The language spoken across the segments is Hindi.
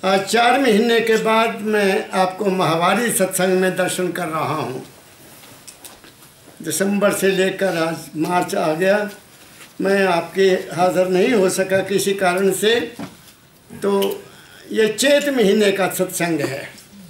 आज 4 महीने के बाद मैं आपको माहवारी सत्संग में दर्शन कर रहा हूँ। दिसंबर से लेकर आज मार्च आ गया, मैं आपके हाज़िर नहीं हो सका किसी कारण से। तो ये चैत महीने का सत्संग है।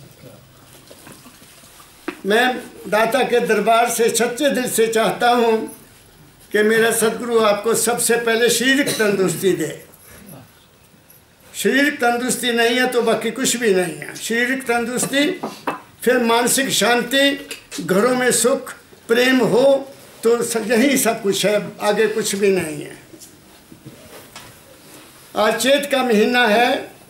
मैं दाता के दरबार से सच्चे दिल से चाहता हूँ कि मेरा सदगुरु आपको सबसे पहले शारीरिक तंदुरुस्ती दे। शारीरिक तंदुरुस्ती नहीं है तो बाकी कुछ भी नहीं है। शारीरिक तंदुरुस्ती, फिर मानसिक शांति, घरों में सुख प्रेम हो तो यही सब कुछ है, आगे कुछ भी नहीं है। आज चैत का महीना है।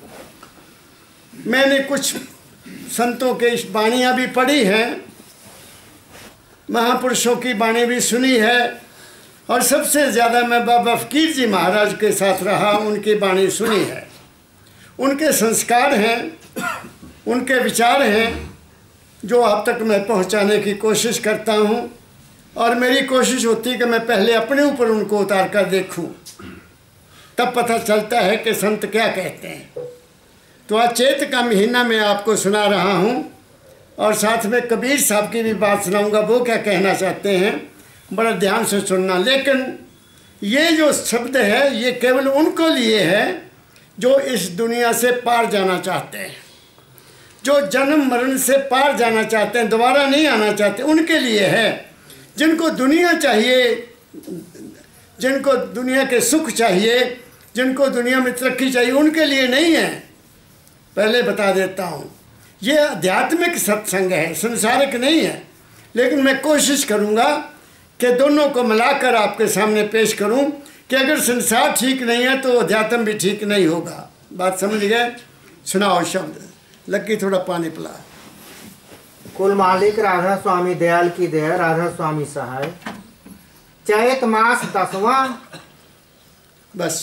मैंने कुछ संतों के वाणियाँ भी पढ़ी हैं, महापुरुषों की वाणी भी सुनी है, और सबसे ज़्यादा मैं बाबा फ़कीर जी महाराज के साथ रहा, उनकी वाणी सुनी है। उनके संस्कार हैं, उनके विचार हैं जो आप तक मैं पहुंचाने की कोशिश करता हूं। और मेरी कोशिश होती है कि मैं पहले अपने ऊपर उनको उतार कर देखूं, तब पता चलता है कि संत क्या कहते हैं। तो आज चैत का महीना मैं आपको सुना रहा हूं, और साथ में कबीर साहब की भी बात सुनाऊंगा, वो क्या कहना चाहते हैं, बड़ा ध्यान से सुनना। लेकिन ये जो शब्द है ये केवल उनको लिए है जो इस दुनिया से पार जाना चाहते हैं, जो जन्म मरण से पार जाना चाहते हैं, दोबारा नहीं आना चाहते, उनके लिए है। जिनको दुनिया चाहिए, जिनको दुनिया के सुख चाहिए, जिनको दुनिया में तरक्की चाहिए, उनके लिए नहीं है। पहले बता देता हूँ, ये आध्यात्मिक सत्संग है, संसारिक नहीं है। लेकिन मैं कोशिश करूँगा कि दोनों को मिलाकर आपके सामने पेश करूँ कि अगर संसार ठीक नहीं है तो अध्यात्म भी ठीक नहीं होगा। बात समझ गए? सुनाओ शब्द। लक्की थोड़ा पानी पिला। कुल मालिक राधा स्वामी दयाल की दया, राधा स्वामी सहाय। चैत मास 10वां, बस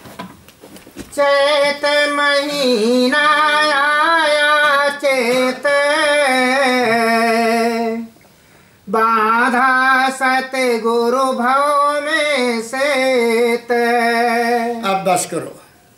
चैत महीना आया, चैत बाधा सतगुरु भव में सेत। अब बस करो।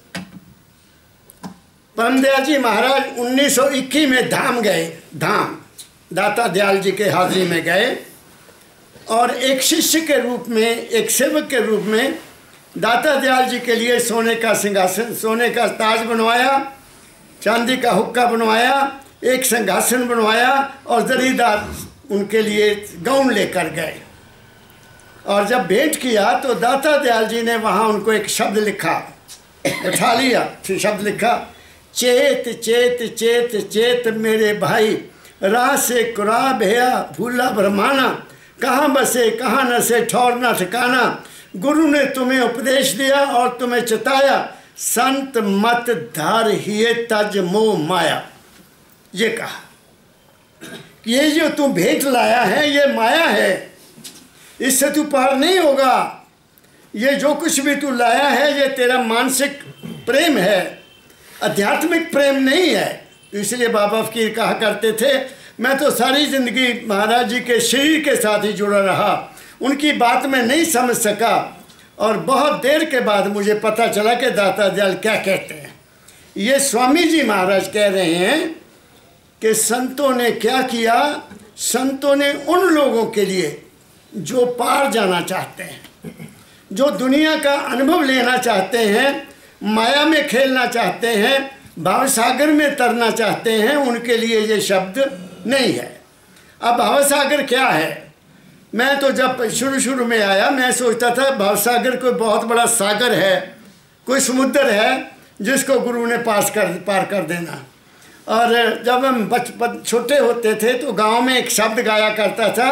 परमदयाल जी महाराज 1921 में धाम गए, धाम दाता दयाल जी के हाजिरी में गए, और एक शिष्य के रूप में, एक सेवक के रूप में दाता दयाल जी के लिए सोने का सिंहासन, सोने का ताज बनवाया, चांदी का हुक्का बनवाया, एक सिंहासन बनवाया, और जरीदार उनके लिए गाउन लेकर गए। और जब भेंट किया तो दाता दयाल जी ने वहाँ उनको एक शब्द लिखा, उठा लिया, फिर शब्द लिखा, चेत चेत चेत चेत मेरे भाई, राह से कुरा भैया भूला भरमाना, कहाँ बसे कहाँ न से ठौर न ठिकाना, गुरु ने तुम्हें उपदेश दिया और तुम्हें चिताया, संत मत धार हिये तज मोह माया। ये कहा, ये जो तू भेंट लाया है ये माया है, इससे तू पार नहीं होगा। ये जो कुछ भी तू लाया है ये तेरा मानसिक प्रेम है, आध्यात्मिक प्रेम नहीं है। तो इसलिए बाबा फ़कीर कहा करते थे, मैं तो सारी ज़िंदगी महाराज जी के शरीर के साथ ही जुड़ा रहा, उनकी बात में नहीं समझ सका, और बहुत देर के बाद मुझे पता चला कि दाता दयाल क्या कहते हैं। ये स्वामी जी महाराज कह रहे हैं कि संतों ने क्या किया, संतों ने उन लोगों के लिए जो पार जाना चाहते हैं, जो दुनिया का अनुभव लेना चाहते हैं, माया में खेलना चाहते हैं, भावसागर में तरना चाहते हैं, उनके लिए ये शब्द नहीं है। अब भावसागर क्या है? मैं तो जब शुरू में आया मैं सोचता था भावसागर कोई बहुत बड़ा सागर है, कोई समुद्र है जिसको गुरु ने पार कर देना। और जब हम बचपन छोटे होते थे तो गांव में एक शब्द गाया करता था,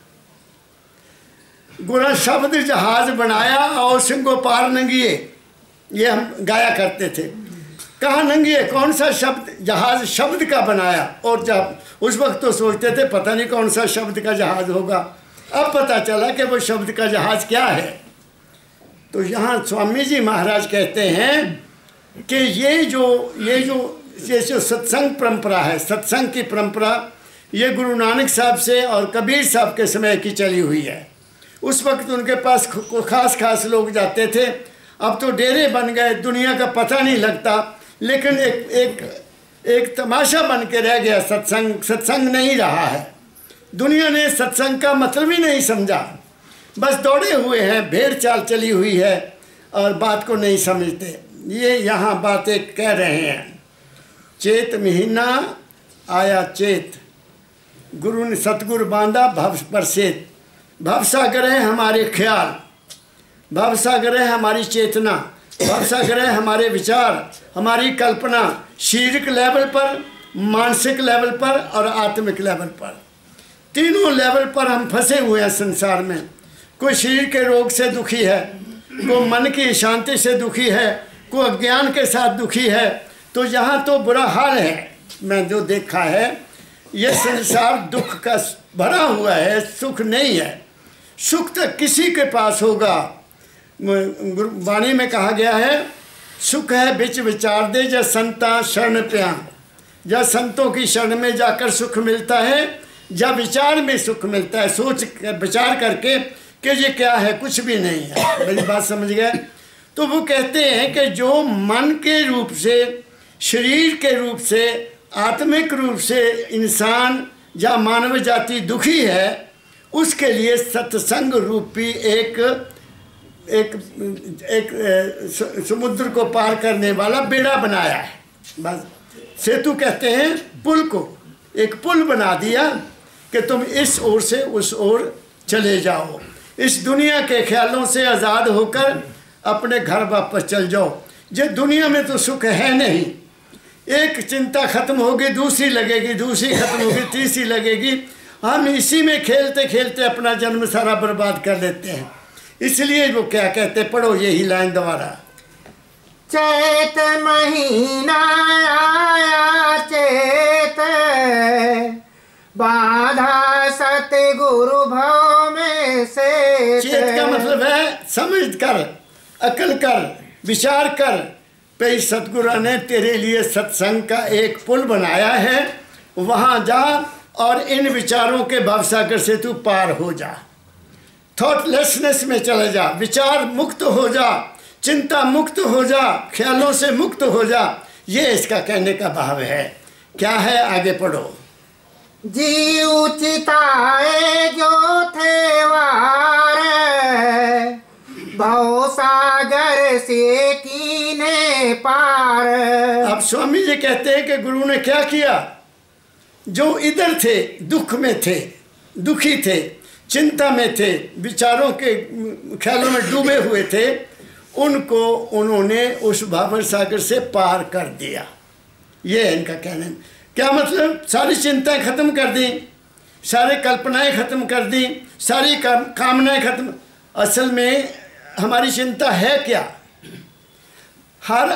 गुरु शब्द जहाज बनाया और सिंगो पार नंगिए, ये हम गाया करते थे। कहाँ नंगिए, कौन सा शब्द, जहाज शब्द का बनाया। और जब उस वक्त तो सोचते थे पता नहीं कौन सा शब्द का जहाज होगा, अब पता चला कि वो शब्द का जहाज क्या है। तो यहाँ स्वामी जी महाराज कहते हैं कि ये जो सत्संग परंपरा है, सत्संग की परंपरा, ये गुरु नानक साहब से और कबीर साहब के समय की चली हुई है। उस वक्त उनके पास खास लोग जाते थे, अब तो डेरे बन गए, दुनिया का पता नहीं लगता। लेकिन एक तमाशा बन के रह गया। सत्संग नहीं रहा है। दुनिया ने सत्संग का मतलब ही नहीं समझा, बस दौड़े हुए हैं, भेड़ चाल चली हुई है और बात को नहीं समझते। ये यहाँ बातें कह रहे हैं। चेत महीना आया चेत, गुरु ने सतगुरु बांधा भव पर सेत। भवसागर है हमारे ख्याल, भवसागर है हमारी चेतना, भवसागर है हमारे विचार, हमारी कल्पना, शारीरिक लेवल पर, मानसिक लेवल पर और आत्मिक लेवल पर। तीनों लेवल पर हम फंसे हुए हैं संसार में। कोई शरीर के रोग से दुखी है, कोई मन की शांति से दुखी है, कोई अज्ञान के साथ दुखी है। तो यहाँ तो बुरा हाल है। मैं जो देखा है, ये संसार दुख का भरा हुआ है, सुख नहीं है। सुख तक किसी के पास होगा। वाणी में कहा गया है, सुख है बिच विचार दे जा संता शरण प्या। या संतों की शरण में जाकर सुख मिलता है, या विचार में सुख मिलता है। सोच विचार करके कि ये क्या है, कुछ भी नहीं है। मेरी बात समझ गए? तो वो कहते हैं कि जो मन के रूप से, शरीर के रूप से, आत्मिक रूप से इंसान या मानव जाति दुखी है, उसके लिए सत्संग रूपी एक समुद्र को पार करने वाला बेड़ा बनाया है। बस सेतु कहते हैं पुल को, एक पुल बना दिया कि तुम इस ओर से उस ओर चले जाओ। इस दुनिया के ख्यालों से आज़ाद होकर अपने घर वापस चल जाओ। ये दुनिया में तो सुख है नहीं। एक चिंता खत्म होगी, दूसरी लगेगी, दूसरी खत्म होगी, तीसरी लगेगी। हम इसी में खेलते खेलते अपना जन्म सारा बर्बाद कर लेते हैं। इसलिए वो क्या कहते, पढ़ो यही लाइन दोबारा। चैत महीना आया चेत, बाधा सतगुरु भव में से। चेत का मतलब है समझ कर, अकल कर, विचार कर। पे सतगुरु ने तेरे लिए सत्संग का एक पुल बनाया है, वहाँ जा और इन विचारों के भवसागर से तू पार हो जा। थॉटलेसनेस में चले जा, विचार मुक्त हो जा, चिंता मुक्त हो जा, ख्यालों से मुक्त हो जा। ये इसका कहने का भाव है। क्या है, आगे पढ़ो। जी उचिताए जो थे वार, भव सागर से कीने पार। अब स्वामी जी कहते हैं कि गुरु ने क्या किया। जो इधर थे, दुख में थे, दुखी थे, चिंता में थे, विचारों के ख्यालों में डूबे हुए थे, उनको उन्होंने उस भावर सागर से पार कर दिया। ये है इनका कहना। क्या मतलब, सारी चिंताएं खत्म कर दी, सारी कल्पनाएं खत्म कर दी, सारी कामनाएं खत्म। असल में हमारी चिंता है क्या? हर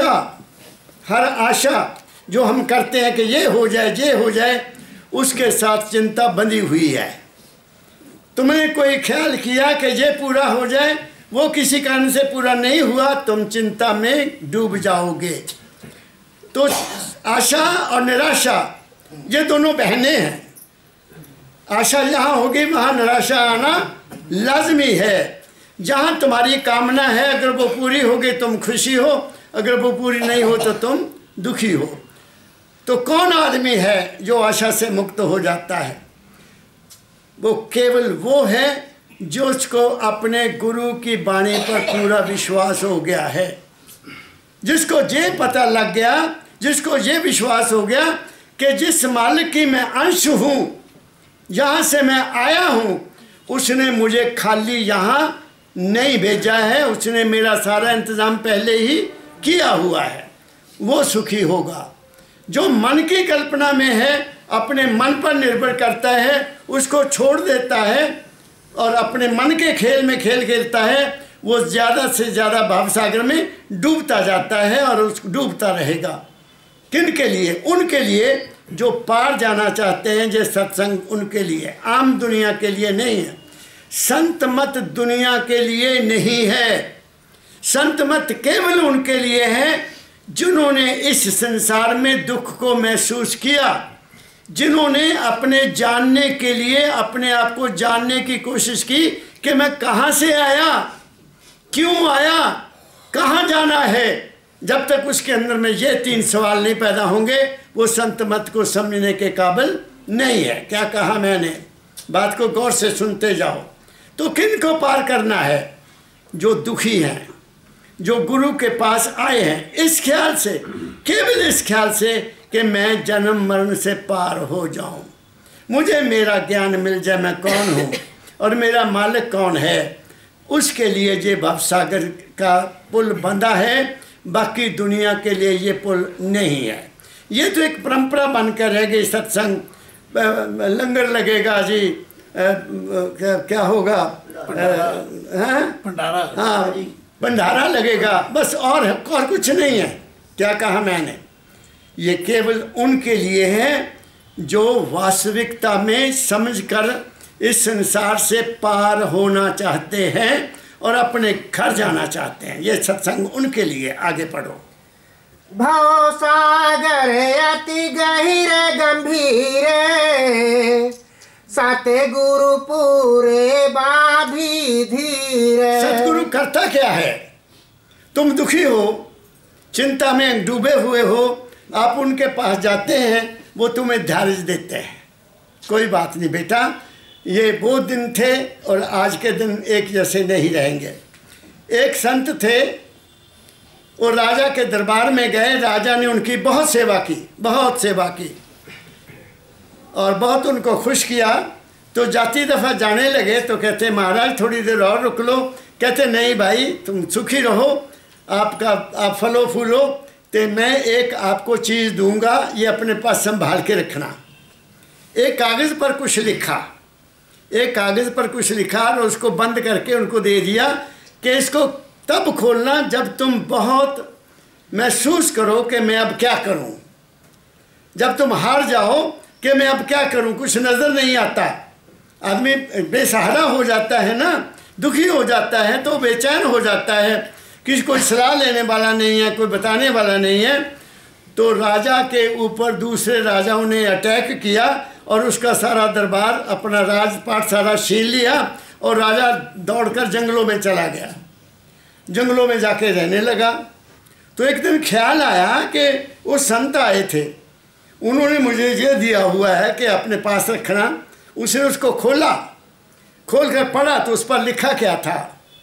आशा जो हम करते हैं कि ये हो जाए, ये हो जाए, उसके साथ चिंता बंधी हुई है। तुमने कोई ख्याल किया कि ये पूरा हो जाए, वो किसी कारण से पूरा नहीं हुआ, तुम चिंता में डूब जाओगे। तो आशा और निराशा ये दोनों बहनें हैं। आशा जहाँ होगी वहाँ निराशा आना लाजमी है। जहाँ तुम्हारी कामना है, अगर वो पूरी होगी तुम खुशी हो, अगर वो पूरी नहीं हो तो तुम दुखी हो। तो कौन आदमी है जो आशा से मुक्त हो जाता है? वो केवल वो है जो उसको अपने गुरु की वाणी पर पूरा विश्वास हो गया है, जिसको ये पता लग गया, जिसको ये विश्वास हो गया कि जिस मालिक की मैं अंश हूँ, यहाँ से मैं आया हूँ, उसने मुझे खाली यहाँ नहीं भेजा है, उसने मेरा सारा इंतज़ाम पहले ही किया हुआ है। वो सुखी होगा। जो मन की कल्पना में है, अपने मन पर निर्भर करता है, उसको छोड़ देता है और अपने मन के खेल में खेल खेलता है, वो ज़्यादा से ज़्यादा भावसागर में डूबता जाता है और उस डूबता रहेगा। किन के लिए? उनके लिए जो पार जाना चाहते हैं। ये सत्संग उनके लिए, आम दुनिया के लिए नहीं है। संत मत दुनिया के लिए नहीं है। संत मत केवल उनके लिए है जिन्होंने इस संसार में दुख को महसूस किया, जिन्होंने अपने जानने के लिए अपने आप को जानने की कोशिश की कि मैं कहाँ से आया, क्यों आया, कहाँ जाना है, जब तक उसके अंदर में ये 3 सवाल नहीं पैदा होंगे वो संत मत को समझने के काबिल नहीं है। क्या कहा मैंने? बात को गौर से सुनते जाओ। तो किन को पार करना है? जो दुखी हैं, जो गुरु के पास आए हैं, इस ख्याल से, केवल इस ख्याल से कि मैं जन्म मरण से पार हो जाऊं, मुझे मेरा ज्ञान मिल जाए, मैं कौन हूं और मेरा मालिक कौन है। उसके लिए ये भवसागर का पुल बंधा है, बाकी दुनिया के लिए ये पुल नहीं है। ये तो एक परंपरा बनकर रह गई। सत्संग, लंगर लगेगा जी, क्या होगा, भंडारा, हाँ भंडारा लगेगा, बस और कुछ नहीं है। क्या कहा मैंने? ये केवल उनके लिए है जो वास्तविकता में समझकर इस संसार से पार होना चाहते हैं और अपने घर जाना चाहते हैं। ये सत्संग उनके लिए। आगे पढ़ो। भव सागर अति गहिर गंभीर, साते गुरु पूरे बाधी धीरे। सतगुरु करता क्या है? तुम दुखी हो, चिंता में डूबे हुए हो, आप उनके पास जाते हैं, वो तुम्हें धैर्य देते हैं। कोई बात नहीं बेटा, ये वो दिन थे और आज के दिन एक जैसे नहीं रहेंगे। एक संत थे, वो राजा के दरबार में गए। राजा ने उनकी बहुत सेवा की, बहुत सेवा की और बहुत उनको खुश किया। तो जाती दफ़ा जाने लगे तो कहते महाराज थोड़ी देर और रुक लो। कहते नहीं भाई, तुम सुखी रहो, आप फलो फूलो, तो मैं एक आपको चीज़ दूंगा, ये अपने पास संभाल के रखना। एक कागज़ पर कुछ लिखा, एक कागज़ पर कुछ लिखा और उसको बंद करके उनको दे दिया कि इसको तब खोलना जब तुम बहुत महसूस करो कि मैं अब क्या करूं, जब तुम हार जाओ कि मैं अब क्या करूं, कुछ नज़र नहीं आता। आदमी बेसहारा हो जाता है ना, दुखी हो जाता है, तो बेचैन हो जाता है, किसी कोई सलाह लेने वाला नहीं है, कोई बताने वाला नहीं है। तो राजा के ऊपर दूसरे राजाओं ने अटैक किया और उसका सारा दरबार, अपना राजपाट सारा छीन लिया और राजा दौड़कर जंगलों में चला गया, जंगलों में जाके रहने लगा। तो एक दिन ख्याल आया कि वो संत आए थे, उन्होंने मुझे ये दिया हुआ है कि अपने पास रखना। उसने उसको खोला, खोल कर पढ़ा तो उस पर लिखा क्या था,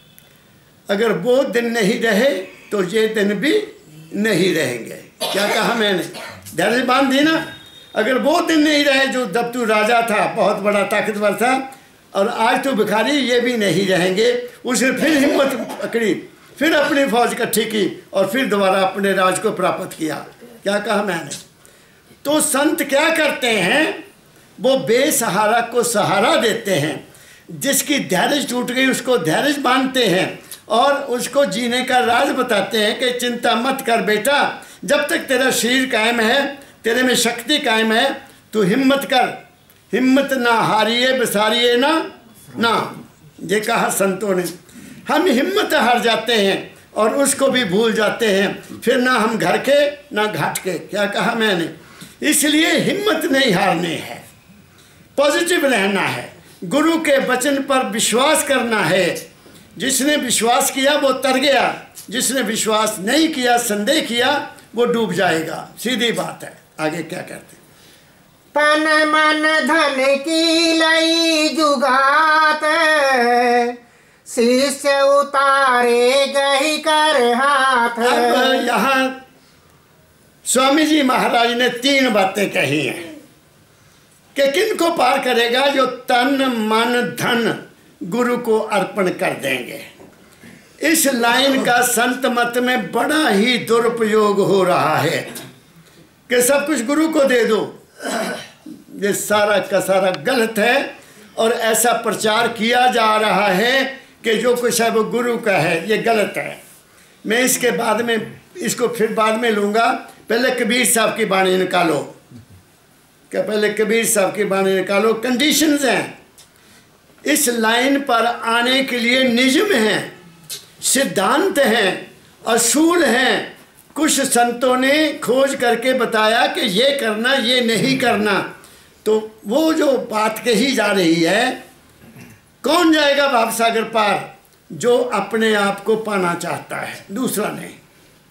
अगर वो दिन नहीं रहे तो ये दिन भी नहीं रहेंगे। क्या कहा मैंने? धैर्य बांध दी ना। अगर वो दिन नहीं रहे जो जब तू राजा था, बहुत बड़ा ताकतवर था, और आज तू भिखारी, ये भी नहीं रहेंगे। उसने फिर हिम्मत पकड़ी, फिर अपनी फौज इकट्ठी की और फिर दोबारा अपने राज को प्राप्त किया। क्या कहा मैंने? तो संत क्या करते हैं? वो बेसहारा को सहारा देते हैं, जिसकी धैर्य टूट गई उसको धैर्य बांधते हैं और उसको जीने का राज बताते हैं कि चिंता मत कर बेटा, जब तक तेरा शरीर कायम है, तेरे में शक्ति कायम है, तू हिम्मत कर, हिम्मत ना हारिए बसारिए ना। ये कहा संतों ने। हम हिम्मत हार जाते हैं और उसको भी भूल जाते हैं, फिर ना हम घर के ना घाट के। क्या कहा मैंने? इसलिए हिम्मत नहीं हारनी है, पॉजिटिव रहना है, गुरु के वचन पर विश्वास करना है। जिसने विश्वास किया वो तर गया, जिसने विश्वास नहीं किया, संदेह किया, वो डूब जाएगा। सीधी बात है। आगे क्या कहते हैं? तन मन धन की लई जुगात, शिष्य उतारे गही कर हाथ। अब यहाँ स्वामी जी महाराज ने 3 बातें कही हैं कि किन को पार करेगा? जो तन मन धन गुरु को अर्पण कर देंगे। इस लाइन का संत मत में बड़ा ही दुरुपयोग हो रहा है कि सब कुछ गुरु को दे दो। ये सारा का सारा गलत है और ऐसा प्रचार किया जा रहा है कि जो कुछ है वो गुरु का है। ये गलत है। मैं इसके बाद में इसको फिर बाद में लूँगा। पहले कबीर साहब की बाणी निकालो, क्या पहले कबीर साहब की बाणी निकालो। कंडीशंस हैं इस लाइन पर आने के लिए, नियम हैं, सिद्धांत हैं, असूल हैं। कुछ संतों ने खोज करके बताया कि ये करना, ये नहीं करना। तो वो जो बात कही जा रही है, कौन जाएगा भावसागर पार? जो अपने आप को पाना चाहता है, दूसरा नहीं।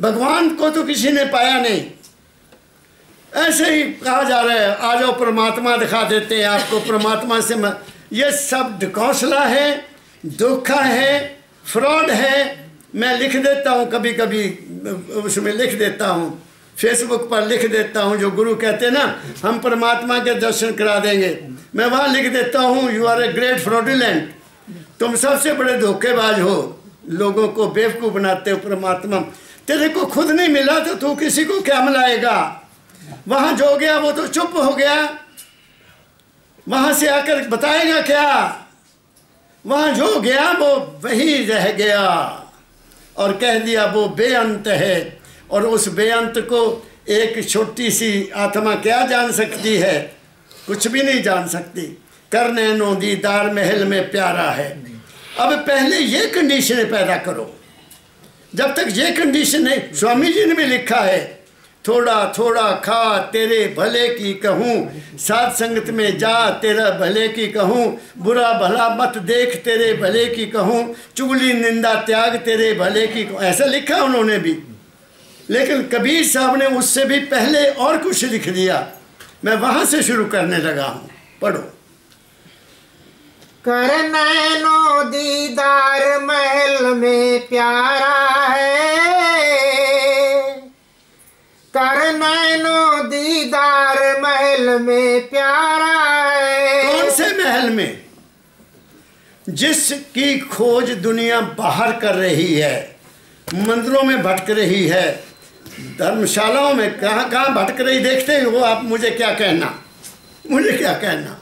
भगवान को तो किसी ने पाया नहीं। ऐसे ही कहा जा रहा है आ जाओ परमात्मा दिखा देते हैं आपको, परमात्मा से ये सब ढकोसला है, धोखा है, फ्रॉड है। मैं लिख देता हूँ कभी कभी, उसमें लिख देता हूँ, फेसबुक पर लिख देता हूँ, जो गुरु कहते हैं ना हम परमात्मा के दर्शन करा देंगे, मैं वहाँ लिख देता हूँ you are a great fraudulent, तुम सबसे बड़े धोखेबाज हो, लोगों को बेवकूफ़ बनाते हो। परमात्मा तेरे को खुद नहीं मिला तो तू किसी को क्या मिलाएगा। वहाँ जो गया वो तो चुप हो गया, वहाँ से आकर बताएगा क्या। वहाँ जो गया वो वही रह गया और कह दिया वो बेअंत है। और उस बेअंत को एक छोटी सी आत्मा क्या जान सकती है, कुछ भी नहीं जान सकती। करने नो दीदार महल में प्यारा है। अब पहले ये कंडीशनें पैदा करो, जब तक ये कंडीशन है। स्वामी जी ने भी लिखा है थोड़ा थोड़ा खा तेरे भले की कहूँ, साथ संगत में जा तेरा भले की कहूँ, बुरा भला मत देख तेरे भले की कहूँ, चुगली निंदा त्याग तेरे भले की कहूँ। ऐसा लिखा उन्होंने भी, लेकिन कबीर साहब ने उससे भी पहले और कुछ लिख दिया। मैं वहाँ से शुरू करने लगा हूँ, पढ़ो। कर नैनो दीदार महल में प्यारा है, कर नैनो दीदार महल में प्यारा है। कौन से महल में? जिसकी खोज दुनिया बाहर कर रही है, मंदिरों में भटक रही है, धर्मशालाओं में कहाँ कहाँ भटक रही देखते हो आप। मुझे क्या कहना, मुझे क्या कहना।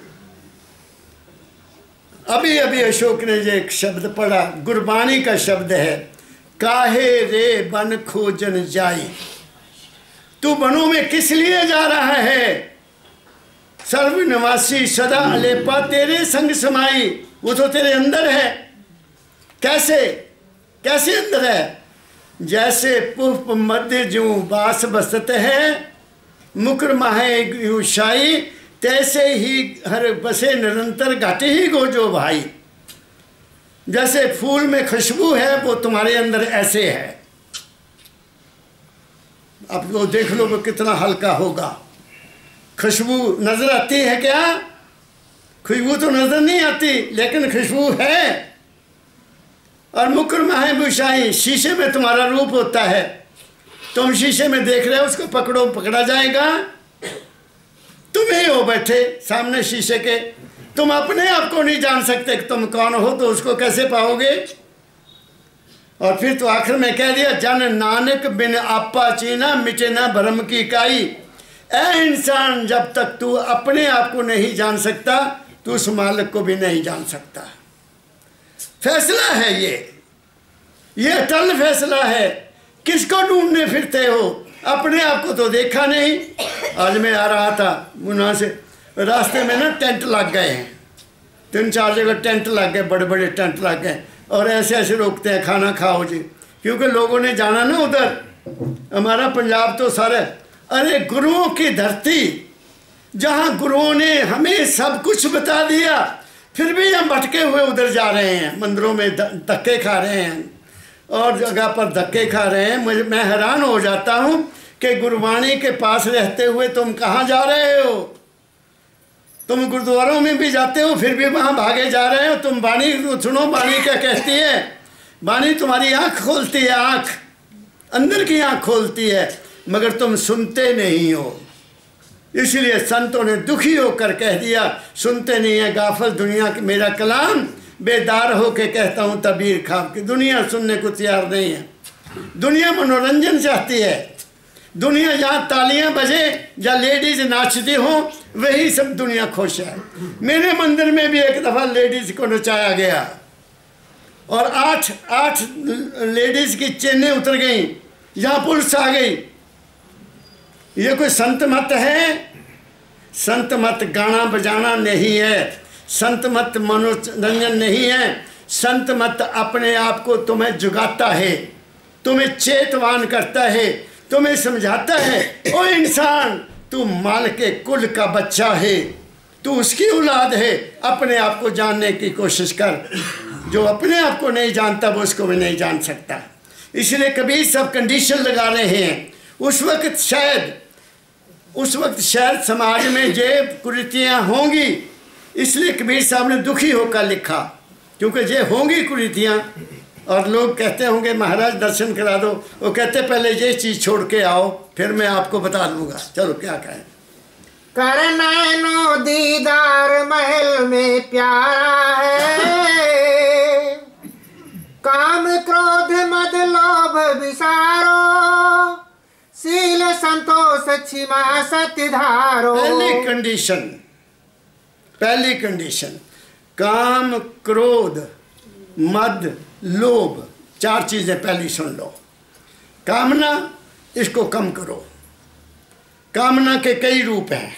अभी अभी अशोक ने जो एक शब्द पढ़ा, गुरबानी का शब्द है, काहे रे बन खोजन जाई। तू बनों में किस लिए जा रहा है? सर्वनिवासी सदा अलेपा तेरे संग समाई। वो तो तेरे अंदर है। कैसे कैसे अंदर है? जैसे पुष्प मध्य जो बास बसत है, मुकर माहे युषाई, तैसे ही हर बसे निरंतर घाटे ही गोजो भाई। जैसे फूल में खुशबू है वो तुम्हारे अंदर ऐसे है। अब वो देख लो वो कितना हल्का होगा। खुशबू नजर आती है क्या? खुशबू तो नजर नहीं आती, लेकिन खुशबू है। और मुकर माहे बुशाई, शीशे में तुम्हारा रूप होता है। तुम शीशे में देख रहे हो, उसको पकड़ो, पकड़ा जाएगा। तुम ही हो बैठे सामने शीशे के, तुम अपने आप को नहीं जान सकते कि तुम कौन हो, तो उसको कैसे पाओगे? और फिर तो आखिर में कह दिया, जन नानक बिन आपा चीना मिटे ना भरम की काई। ऐ इंसान, जब तक तू अपने आप को नहीं जान सकता, तू उस मालिक को भी नहीं जान सकता। फैसला है ये अटल फैसला है। किसको ढूंढने फिरते हो? अपने आप को तो देखा नहीं। आज मैं आ रहा था मुन्ना से, रास्ते में ना टेंट लग गए हैं, 3-4 जगह टेंट लग गए, बड़े बड़े टेंट लग गए। और ऐसे ऐसे रोकते हैं, खाना खाओ जी, क्योंकि लोगों ने जाना ना उधर। हमारा पंजाब तो सारा, अरे गुरुओं की धरती, जहाँ गुरुओं ने हमें सब कुछ बता दिया, फिर भी हम भटके हुए उधर जा रहे हैं, मंदिरों में धक्के खा रहे हैं और जगह पर धक्के खा रहे हैं। मैं हैरान हो जाता हूँ कि गुरबाणी के पास रहते हुए तुम कहाँ जा रहे हो? तुम गुरुद्वारों में भी जाते हो, फिर भी वहाँ भागे जा रहे हो। तुम बाणी सुनो, बाणी क्या कहती है? बाणी तुम्हारी आँख खोलती है, आँख, अंदर की आँख खोलती है, मगर तुम सुनते नहीं हो। इसलिए संतों ने दुखी होकर कह दिया, सुनते नहीं है गाफल दुनिया की मेरा कलाम, बेदार होके कहता हूँ तबीर खाब की। दुनिया सुनने को तैयार नहीं है। दुनिया मनोरंजन चाहती है। दुनिया जहाँ तालियां बजे या लेडीज नाचती हो, वही सब दुनिया खुश है। मेरे मंदिर में भी एक दफ़ा लेडीज को नचाया गया और 8 लेडीज की चेनें उतर गई, यहाँ पुलिस आ गई। ये कोई संत मत है? संत मत गाना बजाना नहीं है, संत मत मनोरंजन नहीं है। संत मत अपने आप को तुम्हें जुगाता है, तुम्हें चेतवान करता है, तुम्हें समझाता है, ओ इंसान तू माल के कुल का बच्चा है, तू उसकी औलाद है। अपने आप को जानने की कोशिश कर। जो अपने आप को नहीं जानता वो उसको भी नहीं जान सकता। इसलिए कबीर सब कंडीशन लगा रहे हैं। उस वक्त शायद समाज में ये कुरीतियाँ होंगी, इसलिए कबीर साहब ने दुखी होकर लिखा, क्योंकि ये होंगी कुरीतियाँ। और लोग कहते होंगे महाराज दर्शन करा दो, वो कहते पहले ये चीज़ छोड़ के आओ, फिर मैं आपको बता दूंगा। चलो क्या कहें। कर नैनो दीदार महल में प्यारा है, काम क्रोध मद लोभ विसारो, सील संतोष क्षमा सत्य धारो। पहली कंडीशन काम क्रोध मद लोभ, 4 चीजें पहली सुन लो। कामना, इसको कम करो। कामना के कई रूप हैं,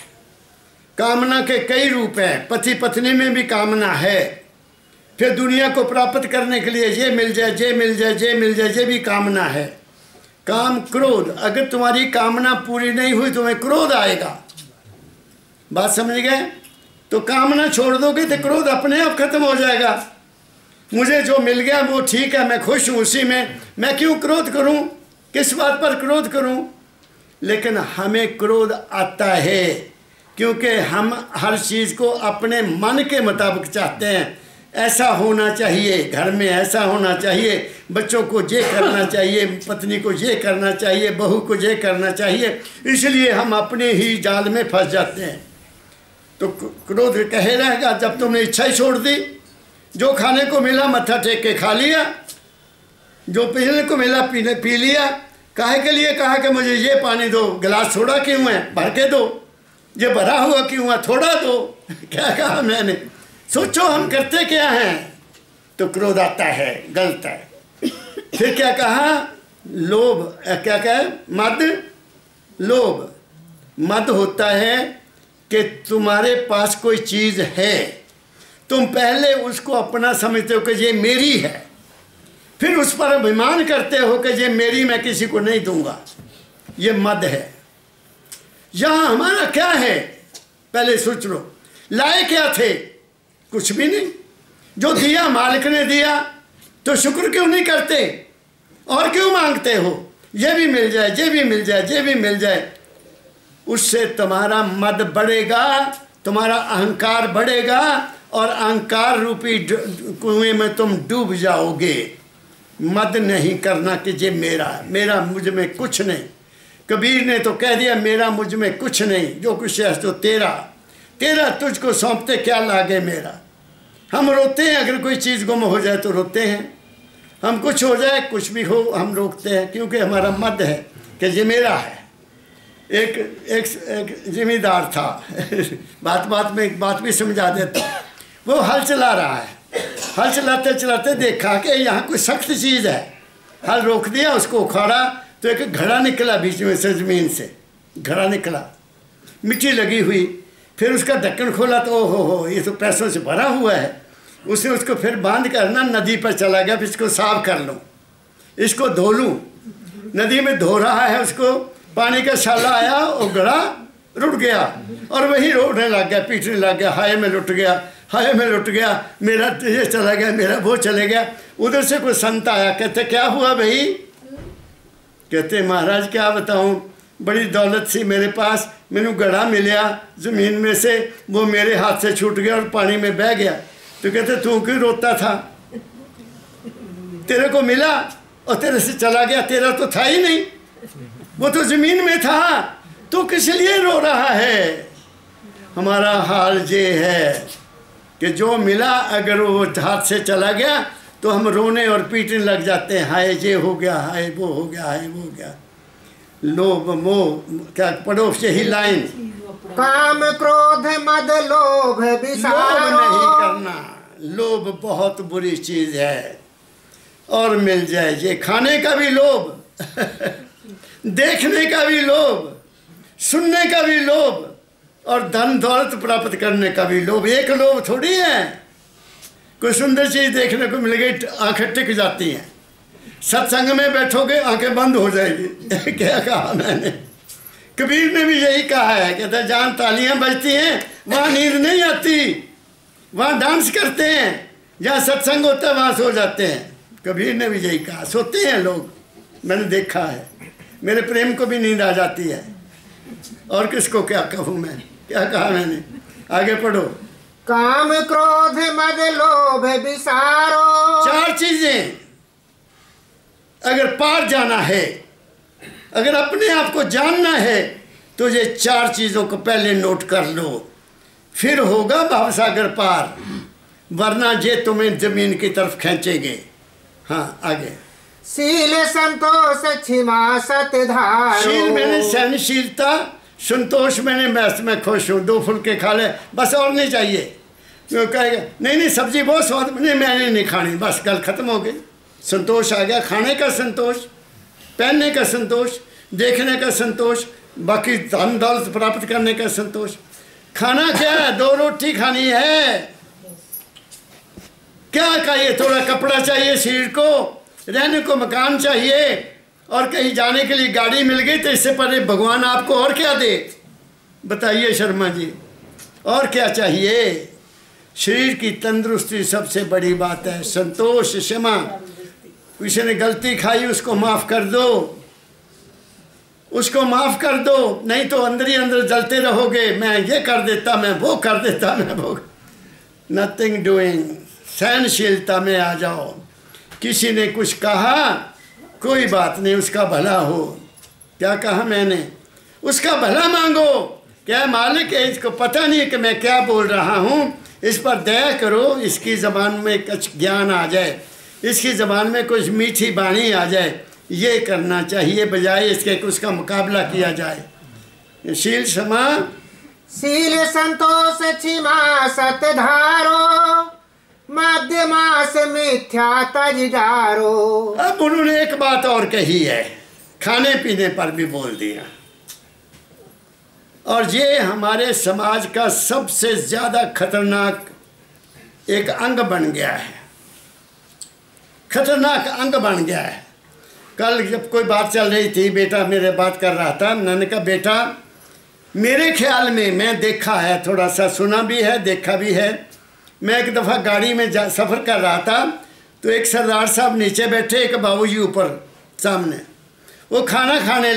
पति पत्नी में भी कामना है। फिर दुनिया को प्राप्त करने के लिए ये मिल जाए, ये मिल जाए, ये मिल जाए, ये भी कामना है। काम क्रोध, अगर तुम्हारी कामना पूरी नहीं हुई तुम्हें क्रोध आएगा। बात समझ गए? तो कामना छोड़ दोगे तो क्रोध अपने आप खत्म हो जाएगा। मुझे जो मिल गया वो ठीक है, मैं खुश हूँ उसी में, मैं क्यों क्रोध करूँ, किस बात पर क्रोध करूँ। लेकिन हमें क्रोध आता है क्योंकि हम हर चीज़ को अपने मन के मुताबिक चाहते हैं। ऐसा होना चाहिए, घर में ऐसा होना चाहिए, बच्चों को ये करना चाहिए, पत्नी को ये करना चाहिए, बहू को ये करना चाहिए, इसलिए हम अपने ही जाल में फंस जाते हैं। तो क्रोध कहे रहेगा जब तुमने इच्छा ही छोड़ दी। जो खाने को मिला मत्था टेक के खा लिया, जो पीने को मिला पी लिया। काहे के लिए कहा कि मुझे ये पानी दो, गिलास थोड़ा क्यों है, भर के दो, ये भरा हुआ क्यों है, थोड़ा दो। क्या कहा मैंने? सोचो हम करते क्या हैं। तो क्रोध आता है, गलत है। फिर क्या कहा? लोभ, क्या कहा? लोभ। मद होता है कि तुम्हारे पास कोई चीज़ है, तुम पहले उसको अपना समझते हो कि ये मेरी है, फिर उस पर अभिमान करते हो कि ये मेरी, मैं किसी को नहीं दूंगा। ये मद है। यहाँ हमारा क्या है पहले सोच लो। लाए क्या थे? कुछ भी नहीं। जो दिया मालिक ने दिया तो शुक्र क्यों नहीं करते, और क्यों मांगते हो ये भी मिल जाए, ये भी मिल जाए, ये भी मिल जाए। उससे तुम्हारा मद बढ़ेगा, तुम्हारा अहंकार बढ़ेगा और अहंकार रूपी कुएं में तुम डूब जाओगे। मद नहीं करना कि ये मेरा मुझ में कुछ नहीं। कबीर ने तो कह दिया मेरा मुझ में कुछ नहीं, जो कुछ है तो तेरा तुझको सौंपते क्या लागे मेरा। हम रोते हैं अगर कोई चीज़ गुम हो जाए तो रोते हैं, हम कुछ हो जाए कुछ भी हो हम रोकते हैं, क्योंकि हमारा मद है कि ये मेरा है। एक जिम्मेदार था बात में एक बात भी समझा देता। वो हल चला रहा है, हल चलाते चलाते देखा कि यहाँ कोई सख्त चीज़ है। हल रोक दिया, उसको उखाड़ा तो एक घड़ा निकला बीच में से, ज़मीन से घड़ा निकला, मिट्टी लगी हुई। फिर उसका ढक्कन खोला तो ओहो हो, ये तो पैसों से भरा हुआ है। उसने उसको फिर बांध कर ना नदी पर चला गया, फिर इसको साफ कर लूँ, इसको धो लूँ। नदी में धो रहा है, उसको पानी का छाला आया और घड़ा रुट गया और वही रोने लग गया, पीटने लग गया, हाय में लुट गया, हाय में लुट गया, मेरा ये चला गया, मेरा वो चले गया। उधर से कोई संत आया, कहते क्या हुआ भाई? कहते महाराज क्या बताऊं, बड़ी दौलत सी मेरे पास, मैंने घड़ा मिला ज़मीन में से, वो मेरे हाथ से छूट गया और पानी में बह गया। तो कहते तू क्यों रोता था? तेरे को मिला और तेरे से चला गया, तेरा तो था ही नहीं, वो तो ज़मीन में था, तो किस लिए रो रहा है? हमारा हाल ये है कि जो मिला अगर वो हाथ से चला गया तो हम रोने और पीटने लग जाते हैं, हाय ये हो गया, हाय वो हो गया, हाय वो हो गया। लोभ मोह, क्या पढ़ो यही लाइन, काम क्रोध मद लोभ विसारो। लोभ नहीं करना, लोभ बहुत बुरी चीज़ है। और मिल जाए ये, खाने का भी लोभ देखने का भी लोभ, सुनने का भी लोभ और धन दौलत प्राप्त करने का भी लोभ। एक लोभ थोड़ी है। कोई सुंदर चीज़ देखने को मिल गई आंखें टिक जाती हैं, सत्संग में बैठोगे आंखें बंद हो जाएगी। क्या कहा मैंने? कबीर ने भी यही कहा है, कहता जहाँ तालियां बजती हैं वहाँ नींद नहीं आती, वहाँ डांस करते हैं, जहाँ सत्संग होता है वहाँ सो जाते हैं। कबीर ने भी यही कहा, सोते हैं लोग। मैंने देखा है, मेरे प्रेम को भी नींद आ जाती है। और किसको क्या कहूँ मैं, क्या कहा मैंने, आगे पढ़ो। काम क्रोध मद लोभ विसारो। 4 चीजें अगर पार जाना है, अगर अपने आप को जानना है, तो ये 4 चीजों को पहले नोट कर लो, फिर होगा भवसागर पार, वरना ये तुम्हें जमीन की तरफ खींचेंगे। हाँ आगे। शील संतोष क्षमा सत्य धारो। शील मैंने सहनशीलता, संतोष मैंने मैं खुश हूँ, 2 फुलके खा ले बस, और नहीं चाहिए। वो कहेगा नहीं सब्जी बहुत स्वाद, नहीं मैंने नहीं खानी, बस गल खत्म हो गई। संतोष आ गया, खाने का संतोष, पहनने का संतोष, देखने का संतोष, बाकी धन दौलत प्राप्त करने का संतोष। खाना क्या है, 2 रोटी खानी है, क्या चाहिए, थोड़ा कपड़ा चाहिए शरीर को, रहने को मकान चाहिए, और कहीं जाने के लिए गाड़ी मिल गई तो इससे पहले भगवान आपको और क्या दे, बताइए शर्मा जी, और क्या चाहिए। शरीर की तंदुरुस्ती सबसे बड़ी बात है। संतोष, क्षमा, किसी ने गलती खाई उसको माफ़ कर दो, उसको माफ़ कर दो, नहीं तो अंदर ही अंदर जलते रहोगे, मैं ये कर देता, मैं वो कर देता, मैं वो। नथिंग डूइंग, सहनशीलता में आ जाओ। किसी ने कुछ कहा, कोई बात नहीं, उसका भला हो। क्या कहा मैंने, उसका भला मांगो। क्या मालिक है, इसको पता नहीं कि मैं क्या बोल रहा हूँ, इस पर दया करो, इसकी ज़बान में कुछ ज्ञान आ जाए, इसकी ज़बान में कुछ मीठी बाणी आ जाए, ये करना चाहिए, बजाय इसके कि उसका मुकाबला किया जाए। शील क्षमा, शील संतोष क्षमा सत्य धारो। मध्यमास मिथ्या तज डारो। अब उन्होंने एक बात और कही है, खाने पीने पर भी बोल दिया, और ये हमारे समाज का सबसे ज़्यादा खतरनाक एक अंग बन गया है, खतरनाक अंग बन गया है। कल जब कोई बात चल रही थी, बेटा मेरे बात कर रहा था, मैंने कहा बेटा मेरे ख्याल में, मैं देखा है, थोड़ा सा सुना भी है, देखा भी है। मैं एक दफ़ा गाड़ी में सफ़र कर रहा था, तो एक सरदार साहब नीचे बैठे, एक बाबूजी ऊपर सामने, वो खाना खाने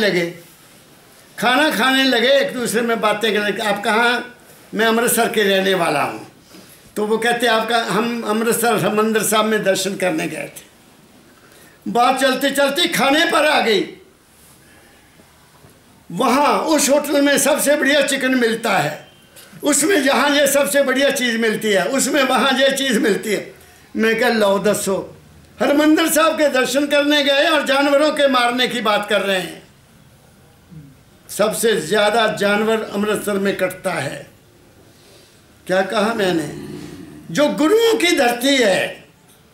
लगे, एक दूसरे में बातें करने लगे। आप कहाँ? मैं अमृतसर के रहने वाला हूँ। तो वो कहते आपका, हम अमृतसर हरमंदिर साहब में दर्शन करने गए थे। बात चलते चलते खाने पर आ गई। वहाँ उस होटल में सबसे बढ़िया चिकन मिलता है, उसमें जहाँ ये सबसे बढ़िया चीज़ मिलती है, उसमें वहाँ ये चीज़ मिलती है। मैं कह लो दसो, हरमंदिर साहब के दर्शन करने गए और जानवरों के मारने की बात कर रहे हैं। सबसे ज़्यादा जानवर अमृतसर में कटता है। क्या कहा मैंने? जो गुरुओं की धरती है,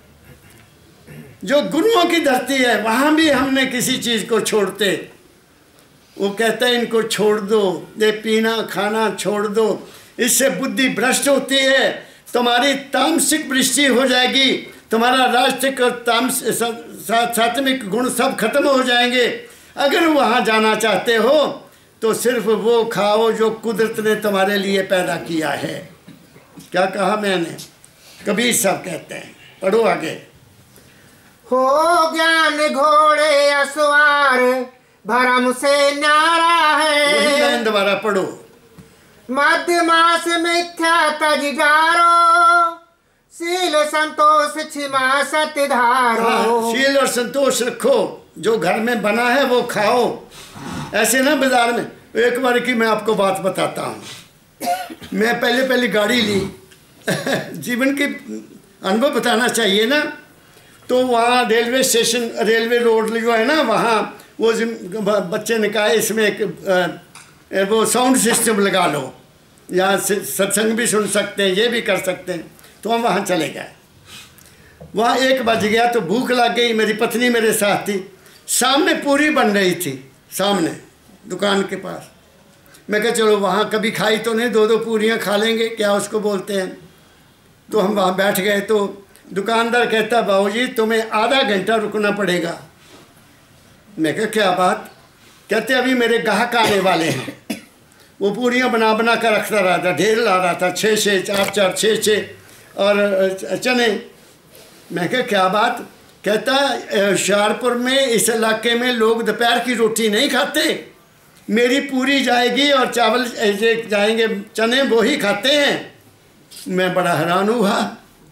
जो गुरुओं की धरती है, वहाँ भी हमने किसी चीज़ को छोड़ते। वो कहता है इनको छोड़ दो, ये पीना खाना छोड़ दो, इससे बुद्धि भ्रष्ट होती है, तुम्हारी तामसिक वृष्टि हो जाएगी, तुम्हारा राष्ट्रिक और सात्विक गुण सब खत्म हो जाएंगे। अगर वहाँ जाना चाहते हो तो सिर्फ वो खाओ जो कुदरत ने तुम्हारे लिए पैदा किया है। क्या कहा मैंने? कबीर साहब कहते हैं, पढ़ो आगे। हो ज्ञान घोड़े असवार, भरम से न्यारा है। वही लाइन दोबारा पढ़ो। मध्यमास मिथ्या तज डारो, शील संतोष क्षमा सत्य धारो। शील और संतोष रखो, जो घर में बना है वो खाओ, ऐसे ना बाजार में। एक बार की मैं आपको बात बताता हूँ। मैं पहले गाड़ी ली जीवन के अनुभव बताना चाहिए ना। तो वहाँ रेलवे स्टेशन, रेलवे रोड जो है ना, वहाँ वो बच्चे ने कहा इसमें एक वो साउंड सिस्टम लगा लो, यहाँ से सत्संग भी सुन सकते हैं, ये भी कर सकते हैं। तो हम वहाँ चले गए। वहाँ 1 बज गया तो भूख लग गई। मेरी पत्नी मेरे साथ थी। सामने पूरी बन रही थी, सामने दुकान के पास। मैं कहा चलो वहाँ कभी खाई तो नहीं, 2-2 पूरियाँ खा लेंगे, क्या उसको बोलते हैं। तो हम वहाँ बैठ गए। तो दुकानदार कहता बाबूजी तुम्हें आधा घंटा रुकना पड़ेगा। मैं कहा क्या बात? कहते अभी मेरे ग्राहक आने वाले हैं। वो पूरियाँ बना बना कर रखता रहा था, ढेर ला रहा था, 6-6, 4-4, 6-6 और चने। मैं कहा क्या बात? कहता होशियारपुर में इस इलाके में लोग दोपहर की रोटी नहीं खाते, मेरी पूरी जाएगी और चावल जाएंगे चने वो ही खाते हैं। मैं बड़ा हैरान हुआ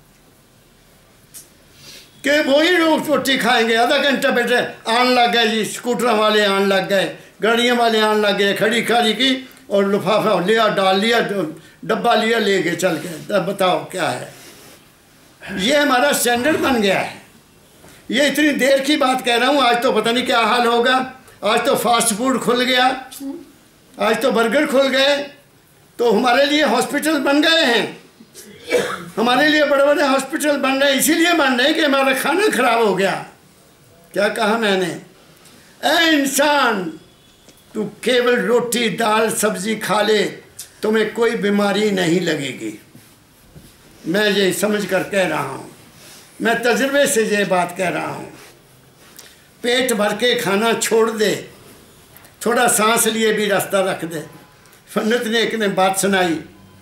कि वो ही लोग रोटी खाएंगे। आधा घंटा बैठे आन लग गए जी, स्कूटर वाले आन लग गए, गाड़ियों वाले आन लग गए, खड़ी खाड़ी की और लिफाफा लिया, डाल लिया, डब्बा लिया, ले गए चल गए। तब बताओ क्या है, ये हमारा स्टैंडर्ड बन गया है। ये इतनी देर की बात कह रहा हूँ, आज तो पता नहीं क्या हाल होगा। आज तो फास्ट फूड खुल गया, आज तो बर्गर खुल गए, तो हमारे लिए हॉस्पिटल बन गए हैं, हमारे लिए बड़े बड़े हॉस्पिटल बन रहे हैं। इसीलिए बन रहे हैं कि हमारा खाना खराब हो गया। क्या कहा मैंने, ऐ इंसान तू केवल रोटी दाल सब्जी खा ले, तुम्हें कोई बीमारी नहीं लगेगी। मैं ये समझ कर कह रहा हूँ, मैं तजुर्बे से ये बात कह रहा हूँ। पेट भर के खाना छोड़ दे, थोड़ा सांस लिए भी रास्ता रख दे। पंडित ने एक ने बात सुनाई,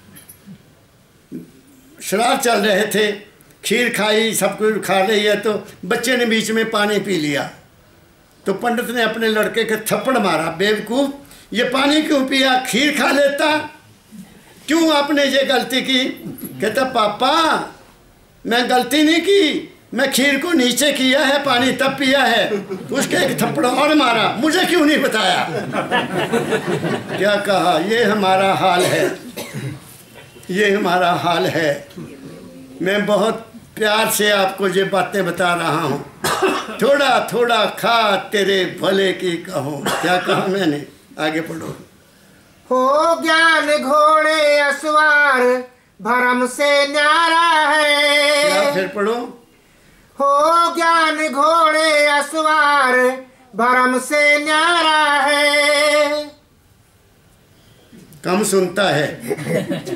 शराब चल रहे थे, खीर खाई, सब कुछ खा रही है, तो बच्चे ने बीच में पानी पी लिया। तो पंडित ने अपने लड़के के थप्पड़ मारा, बेवकूफ़, ये पानी क्यों पिया, खीर खा लेता, क्यों आपने ये गलती की। कहता पापा मैं गलती नहीं की, मैं खीर को नीचे किया है, पानी तब पिया है। उसके एक थप्पड़ और मारा, मुझे क्यों नहीं बताया। क्या कहा, ये हमारा हाल है, ये हमारा हाल है। मैं बहुत प्यार से आपको ये बातें बता रहा हूँ, थोड़ा थोड़ा खा तेरे भले की कहो। क्या कहा मैंने, आगे पढ़ो। हो ज्ञान घोड़े असवार भरम से न्यारा है। क्या फिर पढ़ो। हो ज्ञान घोड़े असवार भरम से न्यारा है। कम सुनता है।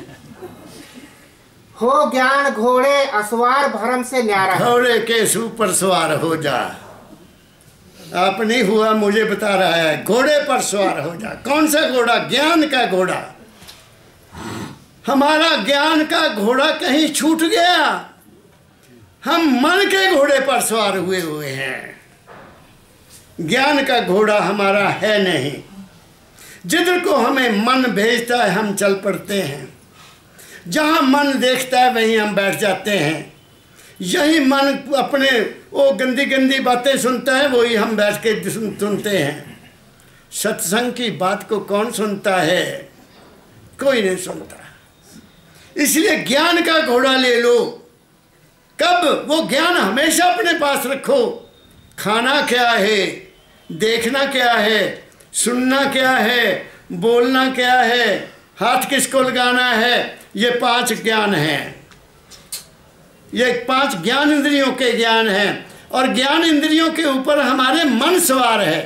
हो ज्ञान घोड़े असवार भरम से न्यारा है। घोड़े के ऊपर सवार हो जा। आप नहीं हुआ, मुझे बता रहा है, घोड़े पर सवार हो जा। कौन सा घोड़ा, ज्ञान का घोड़ा। हमारा ज्ञान का घोड़ा कहीं छूट गया, हम मन के घोड़े पर सवार हुए हैं। ज्ञान का घोड़ा हमारा है नहीं। जिधर को हमें मन भेजता है हम चल पड़ते हैं, जहाँ मन देखता है वहीं हम बैठ जाते हैं। यही मन अपने वो गंदी गंदी बातें सुनता है, वही हम बैठ के सुनते हैं। सत्संग की बात को कौन सुनता है, कोई नहीं सुनता। इसलिए ज्ञान का घोड़ा ले लो। कब, वो ज्ञान हमेशा अपने पास रखो। खाना क्या है, देखना क्या है, सुनना क्या है, बोलना क्या है, हाथ किसको लगाना है, ये 5 ज्ञान हैं। ये 5 ज्ञान इंद्रियों के ज्ञान हैं। और ज्ञान इंद्रियों के ऊपर हमारे मन सवार है।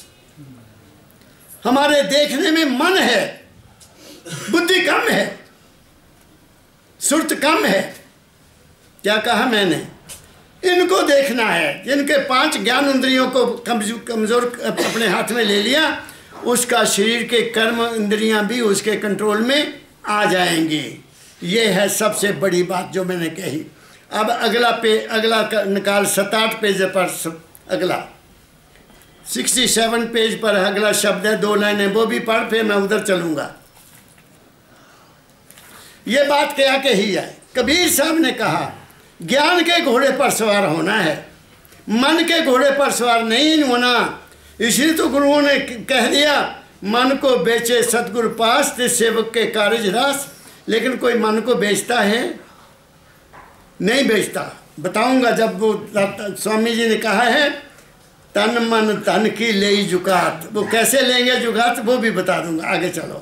हमारे देखने में मन है, बुद्धि कम है, सुरत कम है। क्या कहा मैंने, इनको देखना है। इनके 5 ज्ञान इंद्रियों को कमजोर अपने हाथ में ले लिया, उसका शरीर के कर्म इंद्रियां भी उसके कंट्रोल में आ जाएंगी। ये है सबसे बड़ी बात जो मैंने कही। अब अगला निकाल 7-8 पेज पर, अगला 67 पेज पर अगला शब्द है, 2 लाइनें, वो भी पढ़, फिर मैं उधर चलूँगा। ये बात क्या कही है, कबीर साहब ने कहा ज्ञान के घोड़े पर सवार होना है, मन के घोड़े पर सवार नहीं होना। इसलिए तो गुरुओं ने कह दिया, मन को बेचे सतगुरु पास, ते सेवक के कारज रास। लेकिन कोई मन को बेचता है, नहीं बेचता। बताऊंगा जब वो स्वामी जी ने कहा है तन मन धन की ले जुगात, वो कैसे लेंगे जुगात वो भी बता दूंगा। आगे चलो।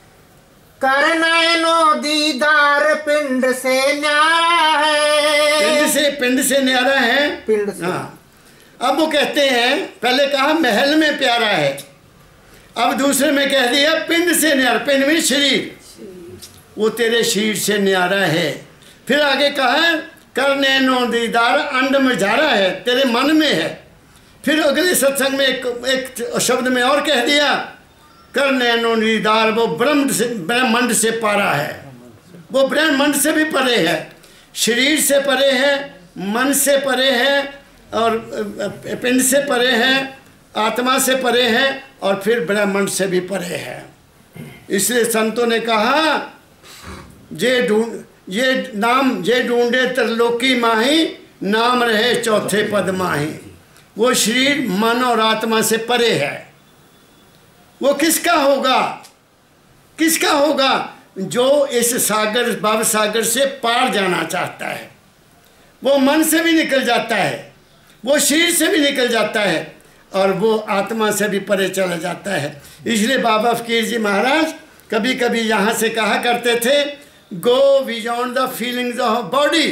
करनैनो दीदार पिंड से न्यारा है। पिंड से न्यारा है, पिंड से। हाँ। अब वो कहते हैं, पहले कहा महल में प्यारा है, अब दूसरे में कह दिया पिंड से न्यारा। पिंड में शरीर, वो तेरे शरीर से न्यारा है। फिर आगे कहा करनैनो दीदार अंड में जारा है, तेरे मन में है। फिर अगले सत्संग में एक शब्द में और कह दिया करनैनो दीदार, वो ब्रह्मांड से पारा है, वो ब्रह्मांड से भी परे है, शरीर से परे है, मन से परे है, और पिंड से परे है, आत्मा से परे है और फिर ब्रह्मांड से भी परे है। इसलिए संतों ने कहा ये ढूंढे त्रिलोकी माही, नाम रहे चौथे पद माही। वो शरीर मन और आत्मा से परे है। वो किसका होगा? किसका होगा? जो इस सागर भव सागर से पार जाना चाहता है। वो मन से भी निकल जाता है, वो शरीर से भी निकल जाता है और वो आत्मा से भी परे चला जाता है। इसलिए बाबा फकीर जी महाराज कभी कभी यहाँ से कहा करते थे, go beyond the feelings of body.